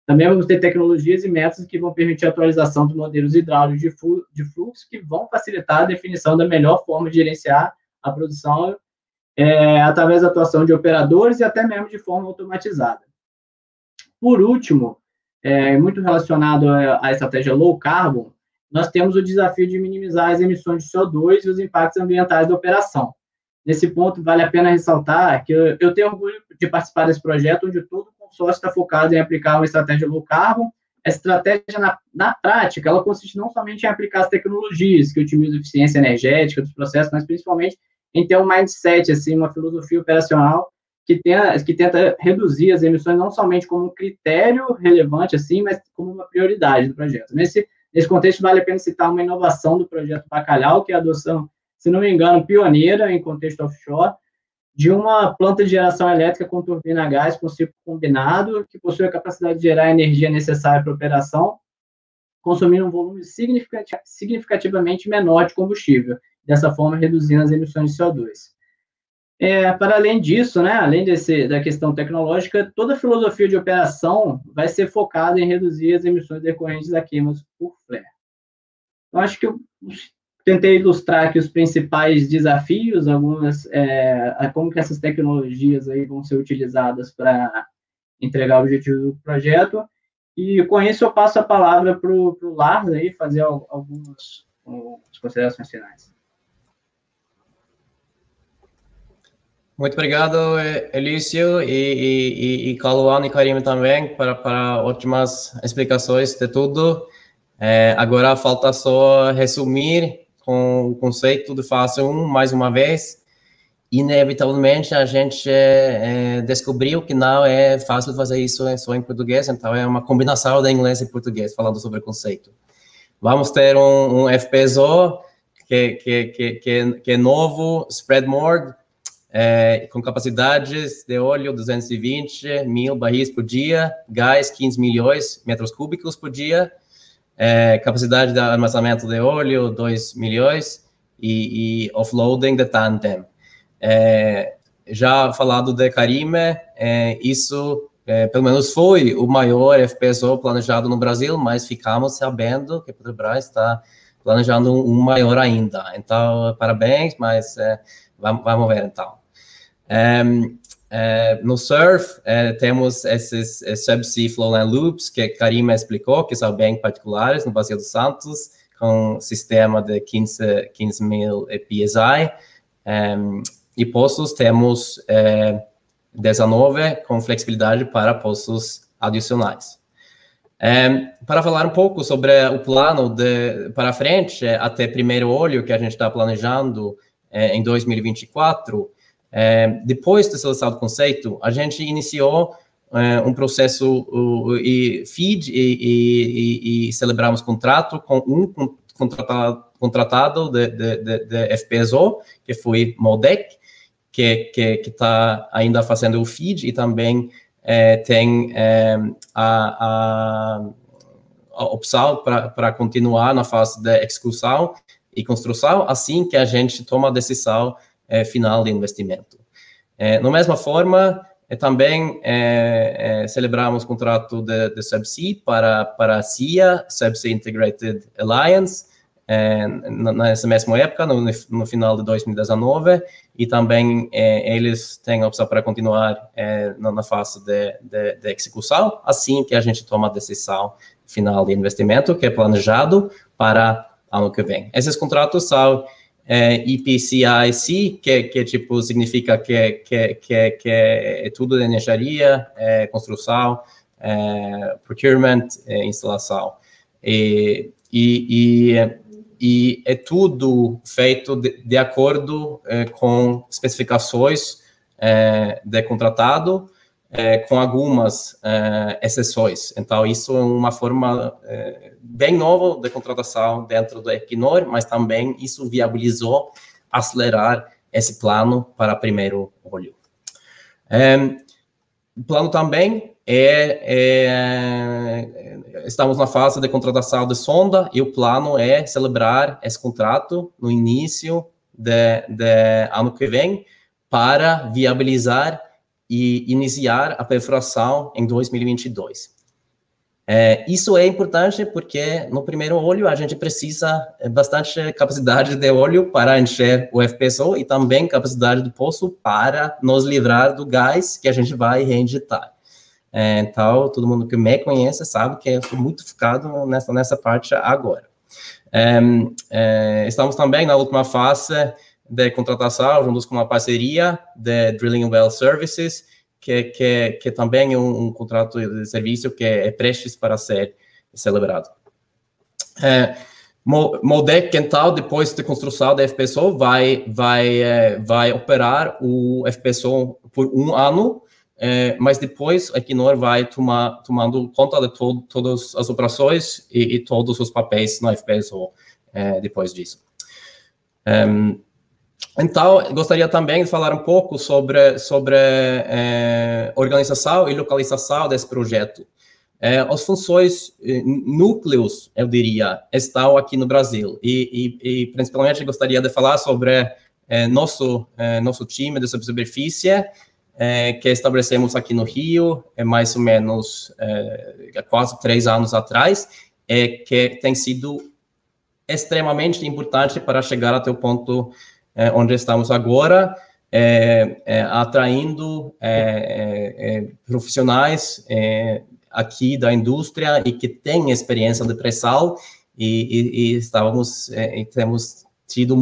Também vamos ter tecnologias e métodos que vão permitir a atualização dos modelos hidráulicos de fluxo, que vão facilitar a definição da melhor forma de gerenciar a produção através da atuação de operadores e até mesmo de forma automatizada. Por último, muito relacionado à estratégia low carbon, nós temos o desafio de minimizar as emissões de CO2 e os impactos ambientais da operação. Nesse ponto, vale a pena ressaltar que eu tenho orgulho de participar desse projeto, onde todo o consórcio está focado em aplicar uma estratégia low carbon. Essa estratégia, na prática, ela consiste não somente em aplicar as tecnologias que otimizam a eficiência energética dos processos, mas principalmente em ter um mindset, assim, uma filosofia operacional que tenta reduzir as emissões não somente como um critério relevante, assim, mas como uma prioridade do projeto. Nesse contexto, vale a pena citar uma inovação do projeto Bacalhau, que é a adoção, se não me engano, pioneira em contexto offshore, de uma planta de geração elétrica com turbina a gás com ciclo combinado, que possui a capacidade de gerar a energia necessária para a operação, consumindo um volume significativamente menor de combustível, dessa forma reduzindo as emissões de CO2. Para além disso, né, além da questão tecnológica, toda a filosofia de operação vai ser focada em reduzir as emissões decorrentes da queima por flare. Eu acho que eu tentei ilustrar aqui os principais desafios, como que essas tecnologias aí vão ser utilizadas para entregar o objetivo do projeto, e com isso eu passo a palavra para o Lars aí fazer algumas considerações finais. Muito obrigado, Elício, e Cauã e Karim também, para ótimas explicações de tudo. Agora falta só resumir com o conceito de fase 1, mais uma vez. Inevitavelmente, a gente descobriu que não é fácil fazer isso só em português, então é uma combinação de inglês e português, falando sobre o conceito. Vamos ter um FPSO que é novo, spread moored, com capacidades de óleo 220 mil barris por dia, gás 15 milhões metros cúbicos por dia, capacidade de armazenamento de óleo 2 milhões e offloading de tandem. Já falado de Karime, isso pelo menos foi o maior FPSO planejado no Brasil, mas ficamos sabendo que a Petrobras está planejando um maior ainda. Então, parabéns, mas vamos ver então. No SURF, temos esses subsea flowline loops que Karime explicou, que são bem particulares no Bacia dos Santos, com sistema de 15 mil PSI. E poços temos 19 com flexibilidade para poços adicionais. Para falar um pouco sobre o plano para frente, até primeiro óleo que a gente está planejando em 2024, depois de seleção do conceito, a gente iniciou um processo e FEED e celebramos contrato com um contratado de FPSO, que foi Moldec, que está ainda fazendo o FEED e também tem a opção para continuar na fase de execução e construção, assim que a gente toma a decisão final de investimento. Da mesma forma, também celebramos contrato de Subsea para a CIA, Subsea Integrated Alliance, nessa mesma época, no final de 2019, e também eles têm a opção para continuar na fase de execução, assim que a gente toma a decisão final de investimento, que é planejado para ano que vem. Esses contratos são EPCIC, que tipo significa que é tudo de engenharia, construção, procurement, instalação. E é tudo feito de acordo com especificações de contratado, com algumas exceções. Então, isso é uma forma bem nova de contratação dentro do Equinor, mas também isso viabilizou acelerar esse plano para primeiro óleo. O plano também estamos na fase de contratação de sonda e o plano é celebrar esse contrato no início de ano que vem para viabilizar e iniciar a perfuração em 2022. Isso é importante porque, no primeiro olho, a gente precisa bastante capacidade de óleo para encher o FPSO e também capacidade do poço para nos livrar do gás que a gente vai reinjetar. Então, todo mundo que me conhece sabe que eu estou muito focado nessa parte agora. Estamos também na última fase de contratação, juntos com uma parceria de Drilling Well Services, que também é um contrato de serviço que é prestes para ser celebrado. Moldec, então, depois da construção da FPSO, vai operar o FPSO por 1 ano, mas depois a Equinor vai tomando conta de todas as operações e todos os papéis na FPSO depois disso. Então, gostaria também de falar um pouco sobre organização e localização desse projeto. As funções núcleos, eu diria, estão aqui no Brasil. E principalmente, gostaria de falar sobre nosso time de subsuperfície, que estabelecemos aqui no Rio, mais ou menos quase 3 anos atrás, que tem sido extremamente importante para chegar até o ponto onde estamos agora, atraindo profissionais aqui da indústria e que têm experiência de pré-sal e temos tido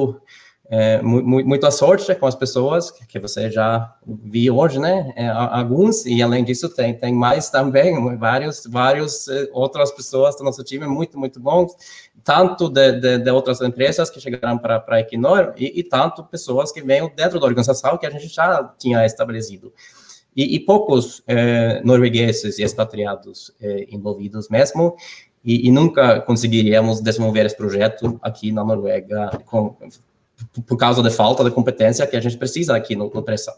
muita sorte com as pessoas que você já viu hoje, né? Alguns, e além disso tem mais também, várias outras pessoas do nosso time muito bons, tanto de outras empresas que chegaram para a Equinor e tanto pessoas que vêm dentro da organização que a gente já tinha estabelecido. E poucos noruegueses e expatriados envolvidos mesmo, e nunca conseguiríamos desenvolver esse projeto aqui na Noruega por causa da falta de competência que a gente precisa aqui no pré-sal.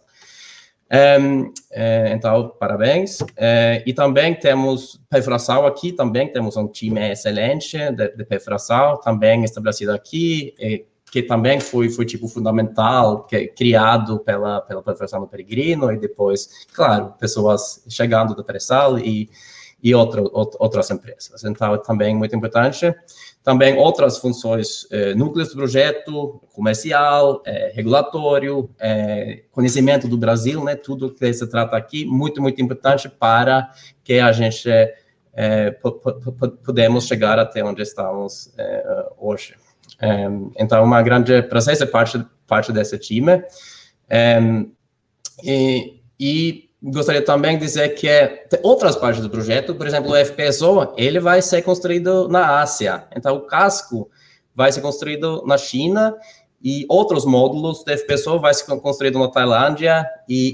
Então, parabéns. E também temos perfuração aqui, também temos um time excelente de perfuração, também estabelecido aqui, que também foi tipo fundamental, criado pela perfuração do Peregrino, e depois, claro, pessoas chegando do pré-sal e outras empresas. Então, também muito importante. Também outras funções, núcleos do projeto, comercial, regulatório, conhecimento do Brasil, né, tudo que se trata aqui, muito importante para que a gente podemos chegar até onde estamos hoje. Então, uma grande prazer ser parte desse time. E gostaria também de dizer que tem outras partes do projeto, por exemplo, o FPSO, ele vai ser construído na Ásia. Então, o casco vai ser construído na China e outros módulos do FPSO vai ser construído na Tailândia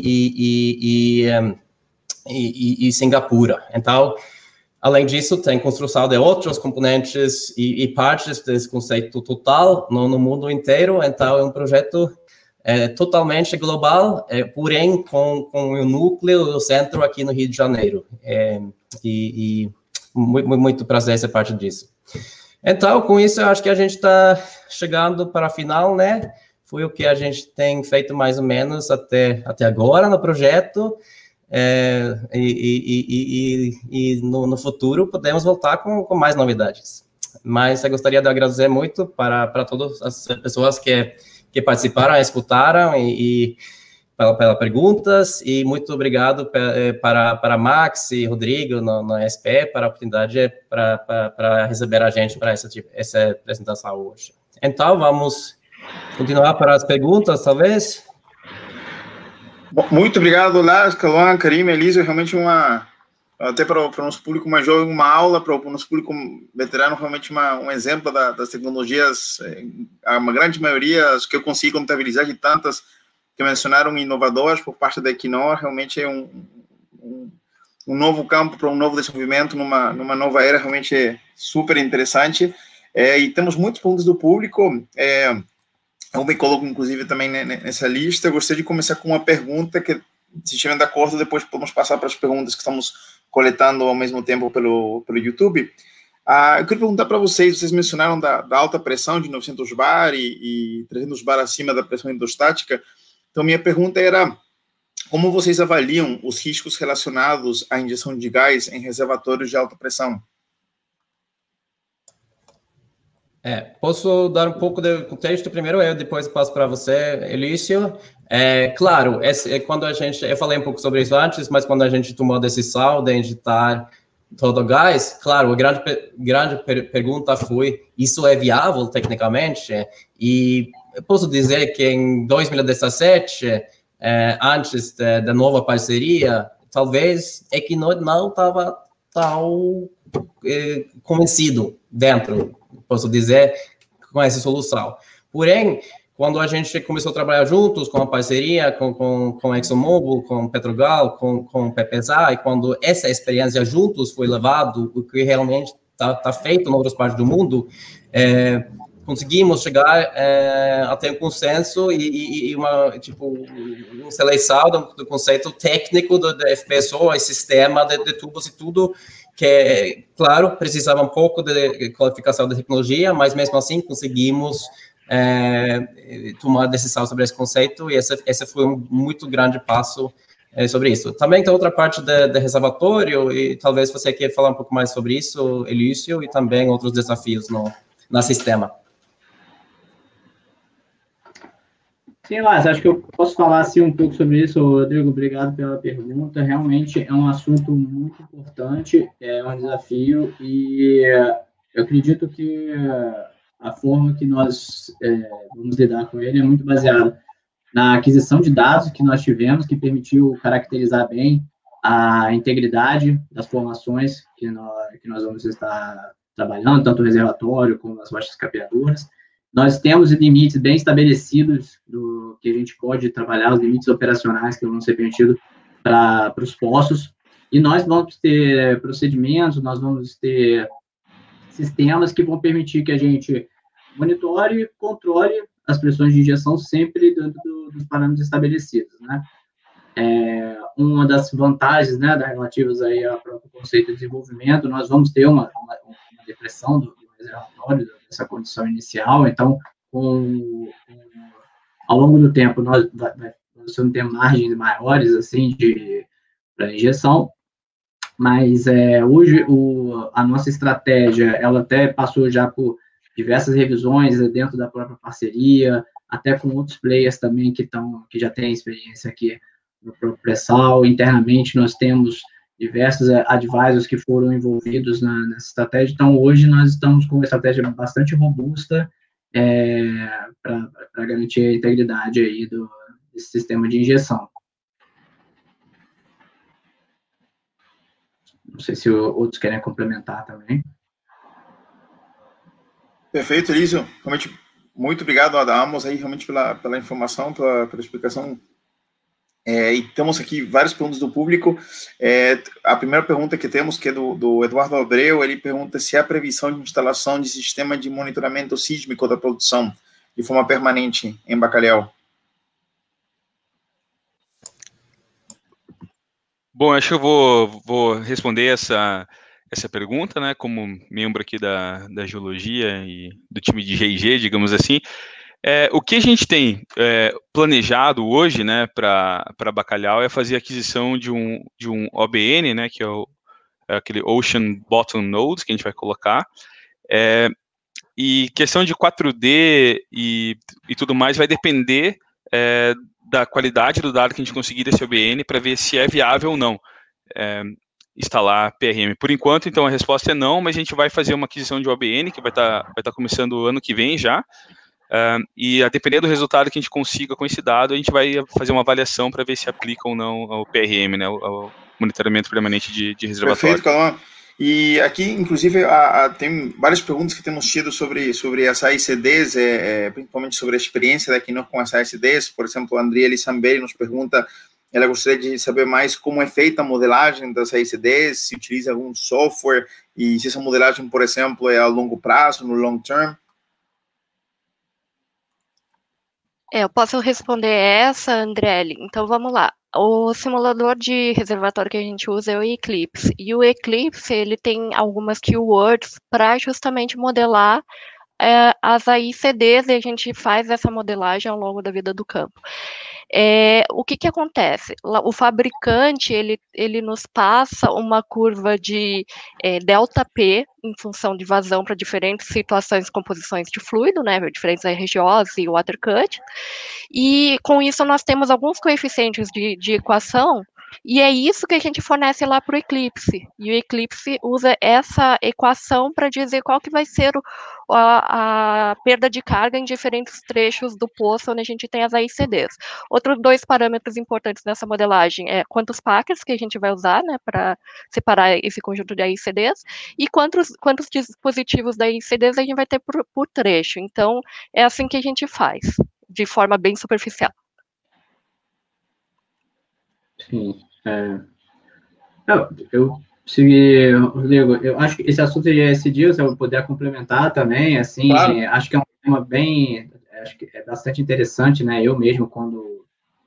e Singapura. Então, além disso, tem construção de outros componentes e partes desse conceito total no mundo inteiro. Então, é um projeto totalmente global, porém com o núcleo, o centro aqui no Rio de Janeiro. E muito prazer ser parte disso. Então, com isso, eu acho que a gente está chegando para a final, né? Foi o que a gente tem feito mais ou menos até agora no projeto. E no futuro podemos voltar com mais novidades. Mas eu gostaria de agradecer muito para todas as pessoas que participaram, escutaram e pelas perguntas, e muito obrigado para Max e Rodrigo no SPE, para a oportunidade para receber a gente para essa apresentação hoje. Então, vamos continuar para as perguntas, talvez? Muito obrigado, Lars, Cauã, Karim, Elisa, realmente até para o nosso público mais jovem, uma aula, para o nosso público veterano, realmente um exemplo das tecnologias, a grande maioria, as que eu consigo contabilizar, de tantas que mencionaram inovadoras por parte da Equinor, realmente é um novo campo para um novo desenvolvimento, numa nova era, realmente é super interessante. E temos muitos pontos do público, eu me coloco, inclusive, também nessa lista. Eu gostaria de começar com uma pergunta que, se estiverem de acordo, depois podemos passar para as perguntas que estamos coletando ao mesmo tempo pelo YouTube. Eu queria perguntar para vocês mencionaram da alta pressão de 900 bar e 300 bar acima da pressão endostática. Então, minha pergunta era, Como vocês avaliam os riscos relacionados à injeção de gás em reservatórios de alta pressão? Posso dar um pouco de contexto primeiro, eu depois passo para você, Elício. Claro, quando eu falei um pouco sobre isso antes, mas quando a gente tomou a decisão de injetar todo o gás, claro, a grande pergunta foi, isso é viável tecnicamente? E eu posso dizer que em 2017, antes da nova parceria, talvez é que não estava tão convencido dentro, posso dizer, com essa solução. Porém, quando a gente começou a trabalhar juntos com a parceria, com ExxonMobil, com Petrogal, com PPSA, e quando essa experiência juntos foi levado, o que realmente está feito em outras partes do mundo, conseguimos chegar até um consenso e uma seleção do conceito técnico do FPSO, e sistema de tubos e tudo, que, claro, precisava um pouco de qualificação da tecnologia, mas mesmo assim conseguimos tomar decisão sobre esse conceito, e esse foi um muito grande passo sobre isso. Também tem outra parte do reservatório, e talvez você queira falar um pouco mais sobre isso, Elício, e também outros desafios no sistema. Sim, Lázaro, acho que eu posso falar assim, um pouco sobre isso. Rodrigo, obrigado pela pergunta. Realmente é um assunto muito importante, é um desafio, e eu acredito que a forma que nós vamos lidar com ele é muito baseada na aquisição de dados que nós tivemos, que permitiu caracterizar bem a integridade das formações que nós vamos estar trabalhando, tanto o reservatório como as rochas capeadoras. Nós temos limites bem estabelecidos do que a gente pode trabalhar, os limites operacionais que vão ser permitidos para os poços, e nós vamos ter procedimentos, nós vamos ter sistemas que vão permitir que a gente monitore e controle as pressões de injeção sempre dentro dos parâmetros estabelecidos, né? Uma das vantagens, né, relativas aí ao próprio conceito de desenvolvimento, nós vamos ter uma depressão do reservatório, dessa condição inicial, então, ao longo do tempo, nós vamos ter margens maiores, assim, para injeção, mas hoje a nossa estratégia, ela até passou já por diversas revisões dentro da própria parceria, até com outros players também que já têm experiência aqui no próprio pré-sal. Internamente, nós temos diversos advisors que foram envolvidos nessa estratégia. Então, hoje, nós estamos com uma estratégia bastante robusta para garantir a integridade aí desse sistema de injeção. Não sei se outros querem complementar também. Perfeito, Elísio. Realmente, muito obrigado a ambos aí, realmente, pela informação, pela explicação. E temos aqui várias perguntas do público. A primeira pergunta que temos, que é do Eduardo Abreu, ele pergunta se há previsão de instalação de sistema de monitoramento sísmico da produção de forma permanente em Bacalhau. Bom, acho que eu vou responder essa pergunta, né, como membro aqui da geologia e do time de G&G, digamos assim. O que a gente tem planejado hoje, né, para Bacalhau é fazer a aquisição de um OBN, né, que é aquele Ocean Bottom Node que a gente vai colocar, e questão de 4D e tudo mais vai depender da qualidade do dado que a gente conseguir desse OBN para ver se é viável ou não instalar PRM. Por enquanto, então, a resposta é não, mas a gente vai fazer uma aquisição de OBN, que vai tá começando ano que vem já, e a depender do resultado que a gente consiga com esse dado, a gente vai fazer uma avaliação para ver se aplica ou não ao PRM, né, ao monitoramento permanente de reservatório. Perfeito, Cauã. E aqui, inclusive, tem várias perguntas que temos tido sobre as AICDs, principalmente sobre a experiência da Equinor com as AICDs. Por exemplo, a Andrea Lissamberi nos pergunta, ela gostaria de saber mais como é feita a modelagem das AICDs, se utiliza algum software, e se essa modelagem, por exemplo, é a longo prazo, no long term. Eu posso responder essa, Andrelli. Então, vamos lá. O simulador de reservatório que a gente usa é o Eclipse. E o Eclipse, ele tem algumas keywords para justamente modelar as AICDs, e a gente faz essa modelagem ao longo da vida do campo. O que acontece? O fabricante, ele nos passa uma curva de ΔP em função de vazão para diferentes situações e composições de fluido, né, diferentes RGOs e water cut, e com isso nós temos alguns coeficientes de equação, e é isso que a gente fornece lá para o Eclipse, e o Eclipse usa essa equação para dizer qual que vai ser a perda de carga em diferentes trechos do poço onde a gente tem as AICDs. Outros 2 parâmetros importantes nessa modelagem é quantos packers que a gente vai usar, né, para separar esse conjunto de AICDs, e quantos dispositivos da AICDs a gente vai ter por trecho. Então, é assim que a gente faz, de forma bem superficial. Sim. Rodrigo, eu acho que esse assunto de ESG, se eu puder complementar também, assim, claro. Acho que é um tema acho que é bastante interessante, né? Eu mesmo, quando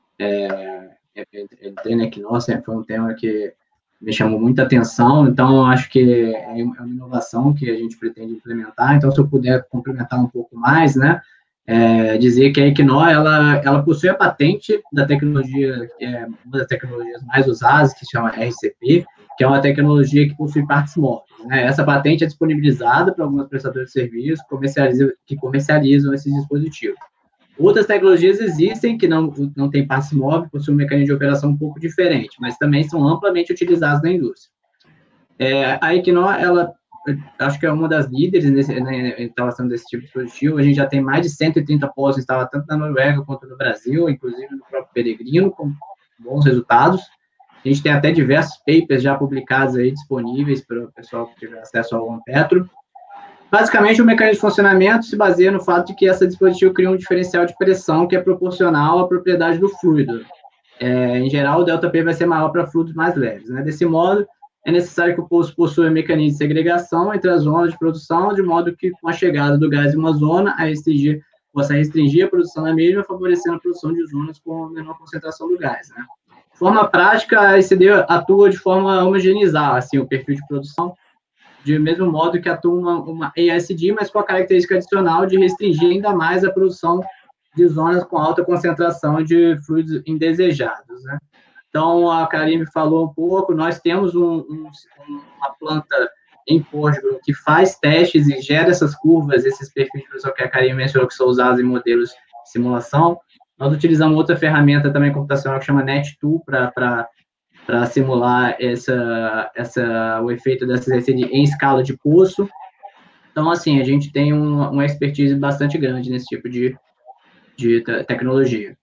entrei na Equinor, foi um tema que me chamou muita atenção, então acho que é uma inovação que a gente pretende implementar. Então, se eu puder complementar um pouco mais, né? Dizer que a Equinor, ela possui a patente da tecnologia, que é uma das tecnologias mais usadas, que se chama RCP, que é uma tecnologia que possui partes mortas, né? Essa patente é disponibilizada para alguns prestadores de serviço que comercializam esses dispositivos. Outras tecnologias existem que não têm partes móveis, possuem um mecanismo de operação um pouco diferente, mas também são amplamente utilizadas na indústria. A Equinor, ela acho que é uma das líderes na instalação desse tipo de dispositivo. A gente já tem mais de 130 postos instalados tanto na Noruega quanto no Brasil, inclusive no próprio Peregrino, com bons resultados. A gente tem até diversos papers já publicados aí, disponíveis para o pessoal que tiver acesso ao OnePetro. Basicamente, o mecanismo de funcionamento se baseia no fato de que esse dispositivo cria um diferencial de pressão que é proporcional à propriedade do fluido. Em geral, o ΔP vai ser maior para fluidos mais leves, né? Desse modo, é necessário que o poço possua um mecanismo de segregação entre as zonas de produção, de modo que, com a chegada do gás em uma zona, possa restringir a produção da mesma, favorecendo a produção de zonas com menor concentração do gás, né? De forma prática, a ECD atua de forma a homogeneizar assim, o perfil de produção, de mesmo modo que atua uma ESD, mas com a característica adicional de restringir ainda mais a produção de zonas com alta concentração de fluidos indesejados, né? Então, a Karime falou um pouco, nós temos uma planta em Portugal que faz testes e gera essas curvas, esses perfis de produção que a Karime mencionou, que são usados em modelos de simulação. Nós utilizamos outra ferramenta também computacional que chama NetTool para simular o efeito dessa ECD em escala de poço. Então, assim, a gente tem uma expertise bastante grande nesse tipo de tecnologia.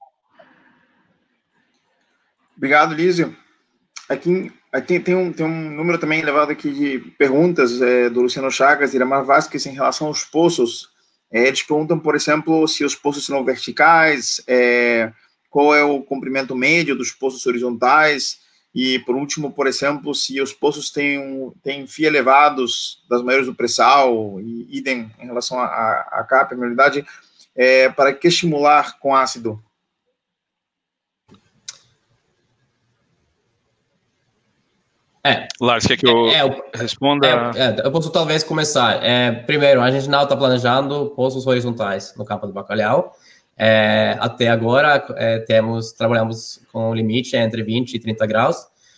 Obrigado, Lísio. Aqui tem um número também elevado aqui de perguntas do Luciano Chagas e da Mar Vasquez em relação aos poços. Eles perguntam, por exemplo, se os poços são verticais, qual é o comprimento médio dos poços horizontais e, por último, por exemplo, se os poços têm FI elevados das maiores do pré-sal e idem em relação à permeabilidade, para que estimular com ácido? Lars, quer que eu responda? Eu posso talvez começar. Primeiro, a gente não está planejando poços horizontais no campo do bacalhau. Até agora, trabalhamos com um limite entre 20 e 30 graus.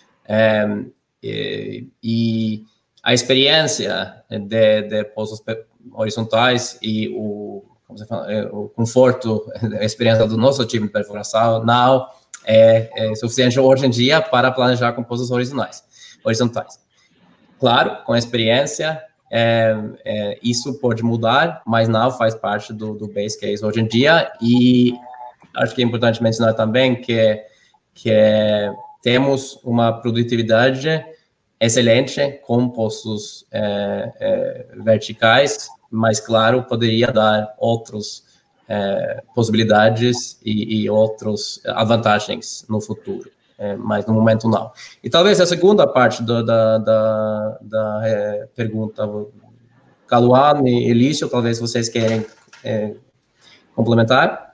E a experiência de poços horizontais e o conforto, a experiência do nosso time de perfuração não é suficiente hoje em dia para planejar com poços horizontais. Claro, com a experiência, isso pode mudar, mas não faz parte do base case hoje em dia. E acho que é importante mencionar também que temos uma produtividade excelente com poços verticais, mas, claro, poderia dar outras possibilidades e outras vantagens no futuro. Mas no momento não. E talvez a segunda parte da pergunta, Caluan e Elício, talvez vocês querem complementar?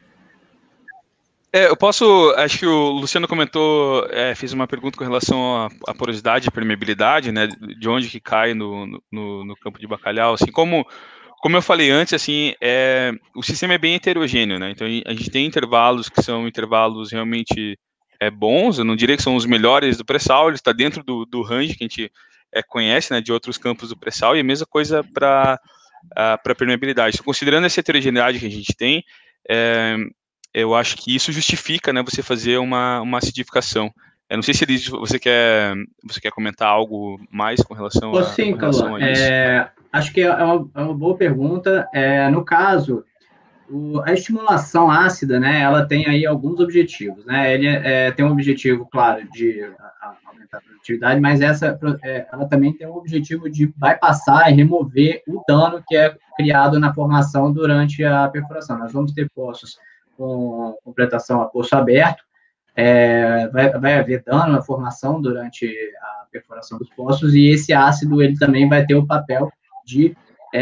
Eu posso, acho que o Luciano comentou, fez uma pergunta com relação à porosidade e permeabilidade, né, de onde que cai no campo de bacalhau, assim, como como eu falei antes, assim, o sistema é bem heterogêneo, né? Então, a gente tem intervalos que são intervalos realmente bons, eu não diria que são os melhores do pré-sal, ele está dentro do range que a gente conhece, né, de outros campos do pré-sal, e a mesma coisa para permeabilidade. Então, considerando essa heterogeneidade que a gente tem, eu acho que isso justifica, né, você fazer uma acidificação. Eu não sei se você quer comentar algo mais com relação a isso. Acho que é uma boa pergunta. No caso, a estimulação ácida, né, ela tem aí alguns objetivos, né? Ele tem um objetivo, claro, de aumentar a produtividade, mas ela também tem um objetivo de bypassar e remover o dano que é criado na formação durante a perfuração. Nós vamos ter poços com completação a poço aberto, vai haver dano na formação durante a perfuração dos poços, e esse ácido ele também vai ter o papel de,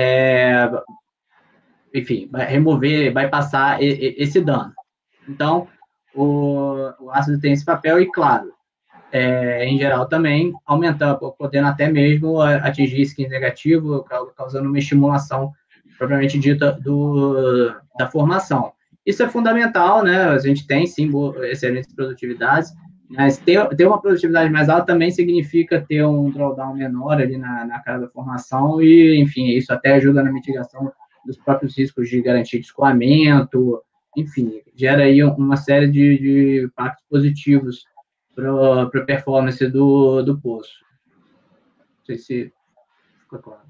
enfim, vai remover, vai passar esse dano. Então, o ácido tem esse papel e, claro, em geral também aumentando, podendo até mesmo atingir skin negativo, causando uma estimulação propriamente dita da formação. Isso é fundamental, né? A gente tem, sim, excelentes produtividades, mas ter uma produtividade mais alta também significa ter um drawdown menor ali na cara da formação e, enfim, isso até ajuda na mitigação dos próprios riscos de garantia de escoamento, enfim, gera aí uma série de impactos positivos para a performance do poço. Não sei se ficou claro.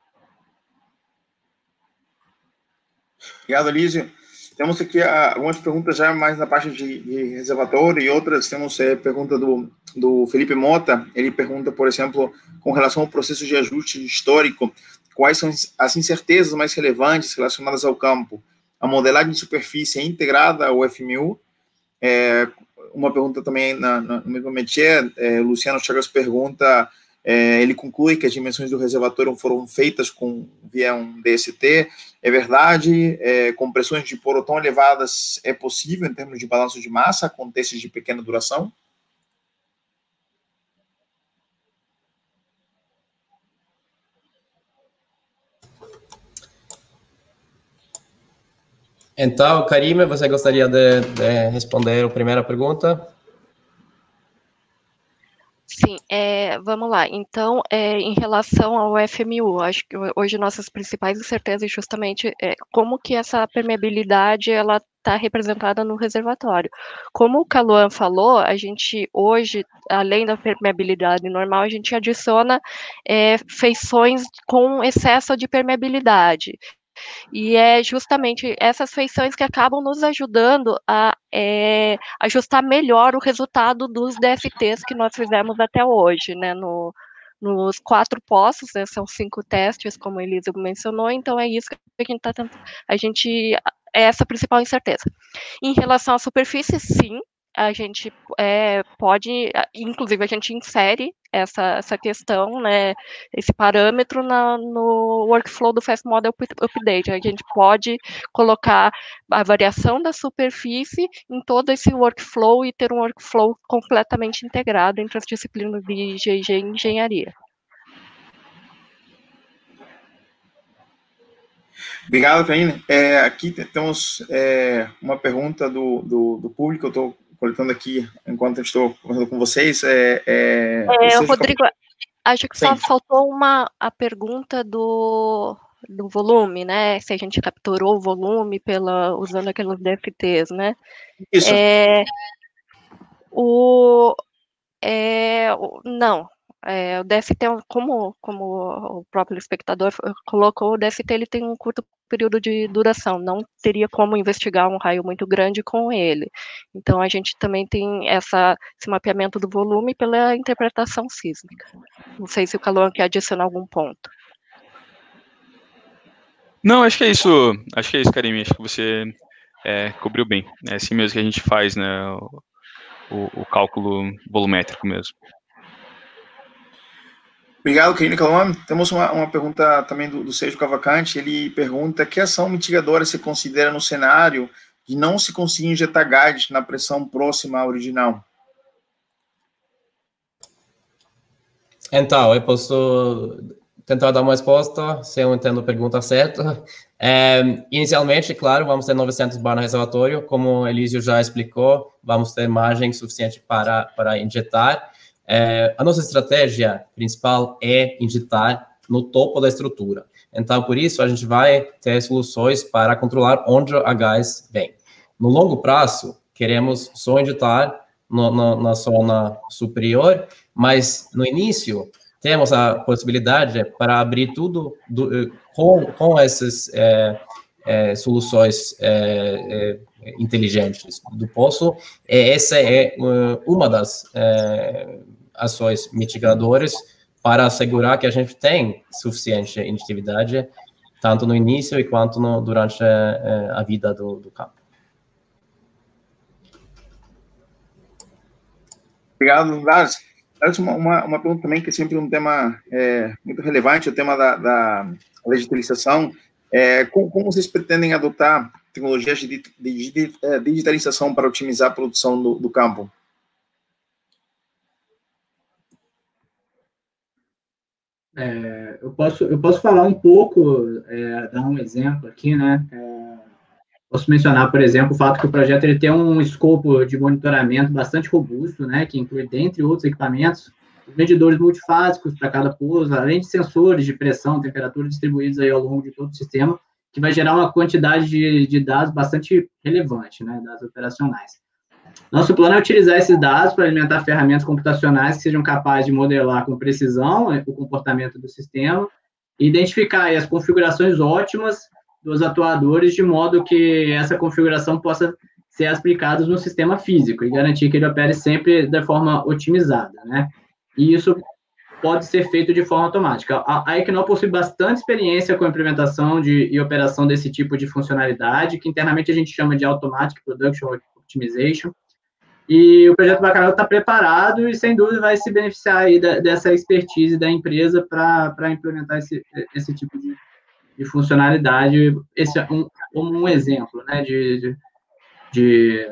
Obrigado, Elísio. Temos aqui algumas perguntas já mais na parte de reservatório e outras. Temos pergunta do Felipe Mota. Ele pergunta, por exemplo, com relação ao processo de ajuste histórico, quais são as incertezas mais relevantes relacionadas ao campo? A modelagem de superfície é integrada ao FMU? Uma pergunta também no mesmo métier, Luciano Chagas pergunta, ele conclui que as dimensões do reservatório foram feitas via um DST. É verdade? Com pressões de poro tão elevadas, é possível, em termos de balanço de massa, com testes de pequena duração? Então, Karime, você gostaria de responder a primeira pergunta? Sim, vamos lá. Então, em relação ao FMU, acho que hoje nossas principais incertezas justamente como que essa permeabilidade ela está representada no reservatório. Como o Cauã falou, a gente hoje, além da permeabilidade normal, a gente adiciona feições com excesso de permeabilidade. E é justamente essas feições que acabam nos ajudando a ajustar melhor o resultado dos DFTs que nós fizemos até hoje, né, nos 4 poços, né, são 5 testes, como a Elisa mencionou, então é isso que a gente está tentando, é essa a principal incerteza. Em relação à superfície, sim, a gente pode, inclusive a gente insere essa questão, né, esse parâmetro no workflow do Fast Model Update. A gente pode colocar a variação da superfície em todo esse workflow e ter um workflow completamente integrado entre as disciplinas de GG e engenharia. Obrigado, Karine. Aqui temos uma pergunta do público, eu estou coletando aqui enquanto eu estou conversando com vocês. Rodrigo, acho que só faltou a pergunta do volume, né? Se a gente capturou o volume usando aqueles DFTs, né? Isso. Não. O DFT, como o próprio espectador colocou, o DFT ele tem um curto período de duração, não teria como investigar um raio muito grande com ele. Então, a gente também tem esse mapeamento do volume pela interpretação sísmica. Não sei se o Cauã quer adicionar algum ponto. Não, acho que é isso, Karime, acho que você cobriu bem. É assim mesmo que a gente faz, né, o cálculo volumétrico mesmo. Obrigado, Karine Cauã. Temos uma pergunta também do Sérgio Cavalcante. Ele pergunta que ação mitigadora se considera no cenário de não se conseguir injetar gás na pressão próxima à original? Então, eu posso tentar dar uma resposta, se eu entendo a pergunta certa. Inicialmente, claro, vamos ter 900 bar no reservatório, como o Elísio já explicou, vamos ter margem suficiente para injetar. A nossa estratégia principal é injetar no topo da estrutura. Então, por isso, a gente vai ter soluções para controlar onde a gás vem. No longo prazo, queremos só injetar na zona superior, mas no início temos a possibilidade para abrir tudo com essas soluções inteligentes do poço. Essa é uma das ações mitigadoras para assegurar que a gente tem suficiente injetividade, tanto no início e quanto durante a vida do campo. Obrigado, Lars. Uma pergunta também, que é sempre um tema muito relevante, o tema da digitalização. Como vocês pretendem adotar tecnologias de digitalização para otimizar a produção do campo? Eu posso falar um pouco, dar um exemplo aqui, né? Posso mencionar, por exemplo, o fato que o projeto ele tem um escopo de monitoramento bastante robusto, né, que inclui, dentre outros equipamentos, medidores multifásicos para cada pouso, além de sensores de pressão, temperatura distribuídos aí ao longo de todo o sistema, que vai gerar uma quantidade de dados bastante relevante, né, dados operacionais. Nosso plano é utilizar esses dados para alimentar ferramentas computacionais que sejam capazes de modelar com precisão o comportamento do sistema e identificar aí as configurações ótimas dos atuadores, de modo que essa configuração possa ser aplicada no sistema físico e garantir que ele opere sempre de forma otimizada, né? E isso pode ser feito de forma automática. A Equinor possui bastante experiência com a implementação e operação desse tipo de funcionalidade, que internamente a gente chama de Automatic Production Optimization, e o projeto Bacalhau está preparado e, sem dúvida, vai se beneficiar aí dessa expertise da empresa para implementar esse tipo de funcionalidade. Esse é como um exemplo, né, de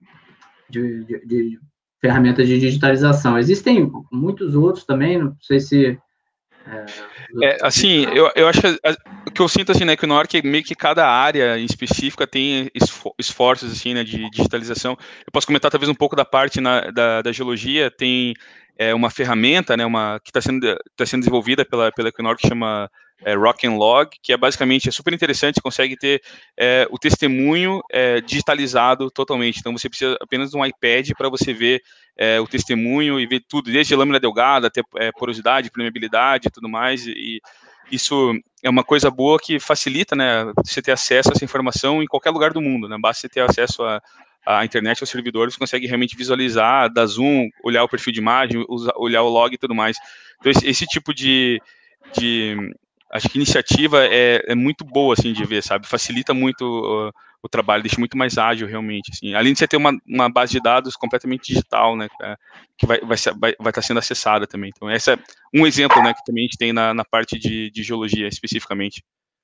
ferramentas de digitalização. Existem muitos outros também, não sei se... assim, eu acho que o que eu sinto, assim, na Equinor, que meio que cada área em específica tem esforços, assim, né, de digitalização. Eu posso comentar, talvez, um pouco da parte da geologia. Tem uma ferramenta, né, que está sendo desenvolvida pela Equinor, que chama Rock and Log, que basicamente super interessante, consegue ter o testemunho digitalizado totalmente. Então, você precisa apenas de um iPad para você ver o testemunho e ver tudo, desde lâmina delgada até porosidade, permeabilidade e tudo mais, e isso é uma coisa boa que facilita, né, você ter acesso a essa informação em qualquer lugar do mundo, né, basta você ter acesso à internet, aos servidores, você consegue realmente visualizar, dar zoom, olhar o perfil de imagem, olhar o log e tudo mais. Então, esse tipo de acho que iniciativa é muito boa, assim, de ver, sabe? Facilita muito o trabalho, deixa muito mais ágil, realmente, assim. Além de você ter uma base de dados completamente digital, né? Que vai estar sendo acessada também. Então, esse é um exemplo, né? Que também a gente tem na parte de geologia, especificamente.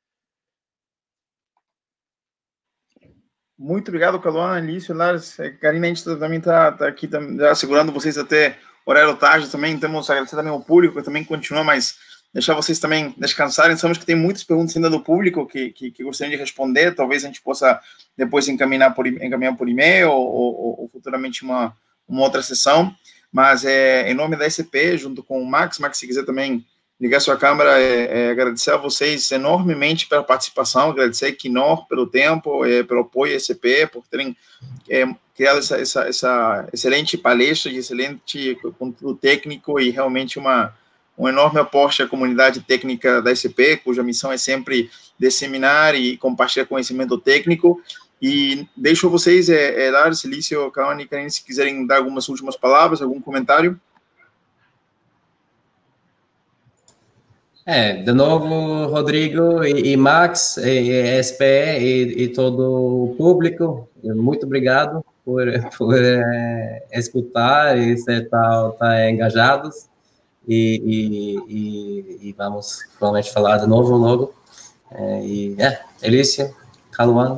Muito obrigado, Caluan, Alício, Lars. Karina, a gente também está aqui já segurando vocês até horário tarde também. Temos agradecer também ao público, que também continua, mas deixar vocês também descansarem. Sabemos que tem muitas perguntas ainda do público que gostariam de responder. Talvez a gente possa depois encaminhar por e-mail ou futuramente uma outra sessão. Mas em nome da SCP, junto com o Max, se quiser também ligar sua câmera, agradecer a vocês enormemente pela participação, agradecer a Equinor pelo tempo, pelo apoio à SCP, por terem criado essa excelente palestra, de excelente conteúdo técnico e realmente um enorme aporte à comunidade técnica da SCP, cuja missão é sempre disseminar e compartilhar conhecimento técnico. E deixo vocês, Lars, Elício, Kawan e Karine, se quiserem dar algumas últimas palavras, algum comentário. De novo, Rodrigo e Max, e SPE e todo o público, muito obrigado por escutar e estar engajados. E vamos provavelmente falar de novo logo. Elício, Caluan.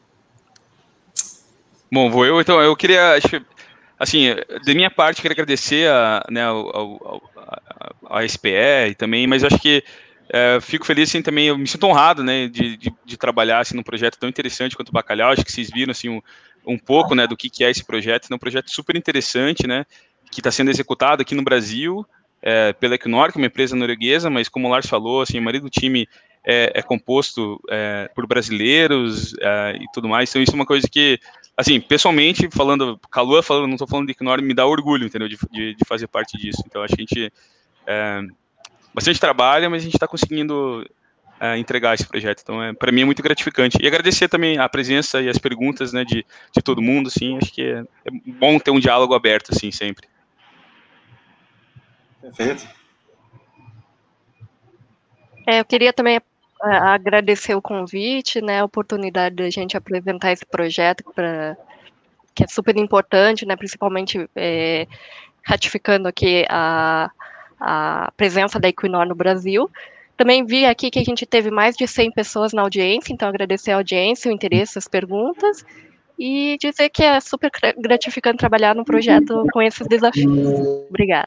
Bom, vou eu, então. Eu queria, assim, de minha parte, queria agradecer a SPE também, mas eu acho que fico feliz, assim, também, eu me sinto honrado, né, de trabalhar, assim, num projeto tão interessante quanto o Bacalhau. Acho que vocês viram, assim, um pouco, né, do que é esse projeto. É um projeto super interessante, né, que está sendo executado aqui no Brasil, pela Equinor, que é uma empresa norueguesa, mas como o Lars falou, assim, a maioria do time é composto por brasileiros e tudo mais. Então, isso é uma coisa que, assim, pessoalmente, falando, Calua falando, não estou falando de Equinor, me dá orgulho, entendeu, de fazer parte disso. Então, acho que a gente... bastante trabalho, mas a gente está conseguindo entregar esse projeto. Então, para mim é muito gratificante. E agradecer também a presença e as perguntas, né, de todo mundo. Assim, acho que é bom ter um diálogo aberto, assim, sempre. Perfeito. Eu queria também agradecer o convite, né, a oportunidade de a gente apresentar esse projeto que é super importante, né, principalmente ratificando aqui a presença da Equinor no Brasil. Também vi aqui que a gente teve mais de 100 pessoas na audiência, então agradecer a audiência, o interesse, as perguntas, e dizer que é super gratificante trabalhar num projeto com esses desafios. Obrigada.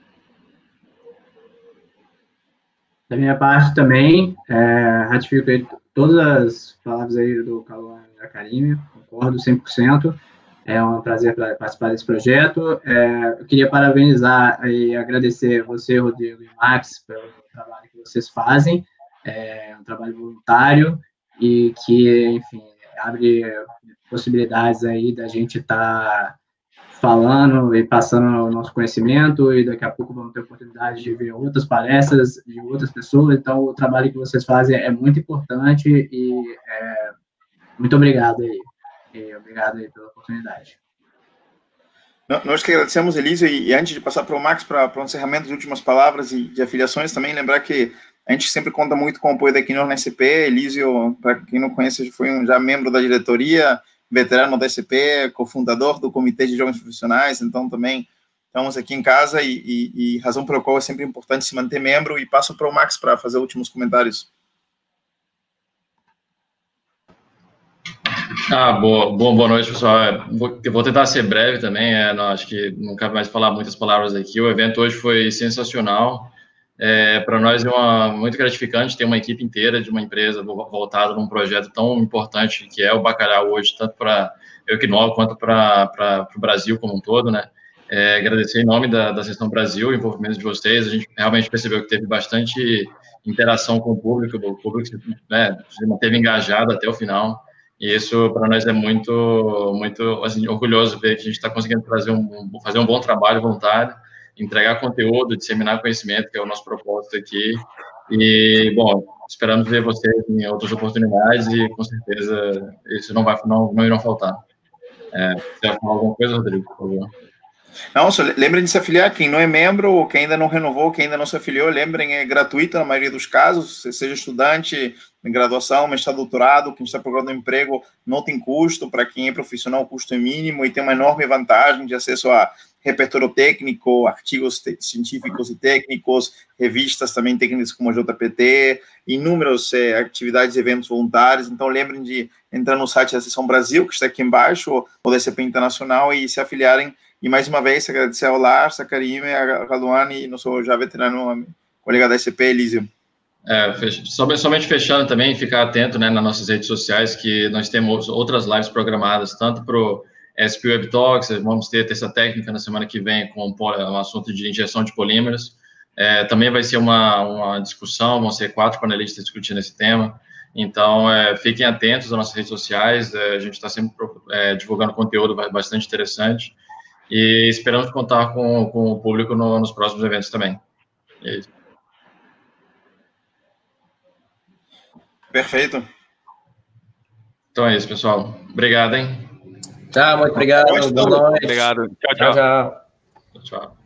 Da minha parte também, ratifico todas as palavras aí do Calua e da Karime, concordo 100%. É um prazer participar desse projeto. Eu queria parabenizar e agradecer você, Rodrigo e Max, pelo trabalho que vocês fazem. É um trabalho voluntário e que, enfim, abre possibilidades aí da gente estar falando e passando o nosso conhecimento, e daqui a pouco vamos ter a oportunidade de ver outras palestras de outras pessoas. Então, o trabalho que vocês fazem é muito importante e muito obrigado aí. Obrigado aí pela oportunidade. Nós que agradecemos, Elísio, e antes de passar para o Max para o encerramento, as últimas palavras e de afiliações, também lembrar que a gente sempre conta muito com o apoio da Equinor na SCP. Elísio, para quem não conhece, foi já membro da diretoria, veterano da SCP, cofundador do Comitê de Jovens Profissionais, então também estamos aqui em casa e razão pela qual é sempre importante se manter membro. E passo para o Max para fazer últimos comentários. Boa noite, pessoal. Eu vou tentar ser breve também, não, acho que não cabe mais falar muitas palavras aqui. O evento hoje foi sensacional. Para nós é muito gratificante ter uma equipe inteira de uma empresa voltada num projeto tão importante que é o Bacalhau hoje, tanto para a Equinor quanto para o Brasil como um todo, né? Agradecer em nome da Seção Brasil o envolvimento de vocês. A gente realmente percebeu que teve bastante interação com o público se manteve engajado até o final. E isso, para nós, é muito assim, orgulhoso ver que a gente está conseguindo fazer um bom trabalho voluntário, entregar conteúdo, disseminar conhecimento, que é o nosso propósito aqui. E, bom, esperamos ver vocês em outras oportunidades e, com certeza, isso não irão faltar. Você quer falar alguma coisa, Rodrigo, por favor? Não, só lembrem de se afiliar. Quem não é membro, ou quem ainda não renovou, quem ainda não se afiliou, lembrem, é gratuito na maioria dos casos, seja estudante em graduação, mestrado, doutorado, quem está procurando um emprego, não tem custo. Para quem é profissional, o custo é mínimo e tem uma enorme vantagem de acesso a repertório técnico, artigos científicos e técnicos, revistas também técnicas como a JPT, inúmeras atividades e eventos voluntários. Então, lembrem de entrar no site da Seção Brasil, que está aqui embaixo, ou da SCP Internacional, e se afiliarem. E, mais uma vez, agradecer ao Lars, a Karime, a Raduane e nosso já veterano colega da SCP, Elísio. Somente fechando também, ficar atento, né, nas nossas redes sociais, que nós temos outras lives programadas, tanto para o SP Web Talks, vamos ter terça técnica na semana que vem com um assunto de injeção de polímeros. Também vai ser uma discussão, vão ser 4 panelistas discutindo esse tema. Então, fiquem atentos às nossas redes sociais, a gente está sempre divulgando conteúdo bastante interessante. E esperamos contar com o público nos próximos eventos também. É isso. Perfeito. Então é isso, pessoal. Obrigado, hein? Tchau, muito obrigado. Boa noite. Obrigado. Tchau, tchau. Tchau.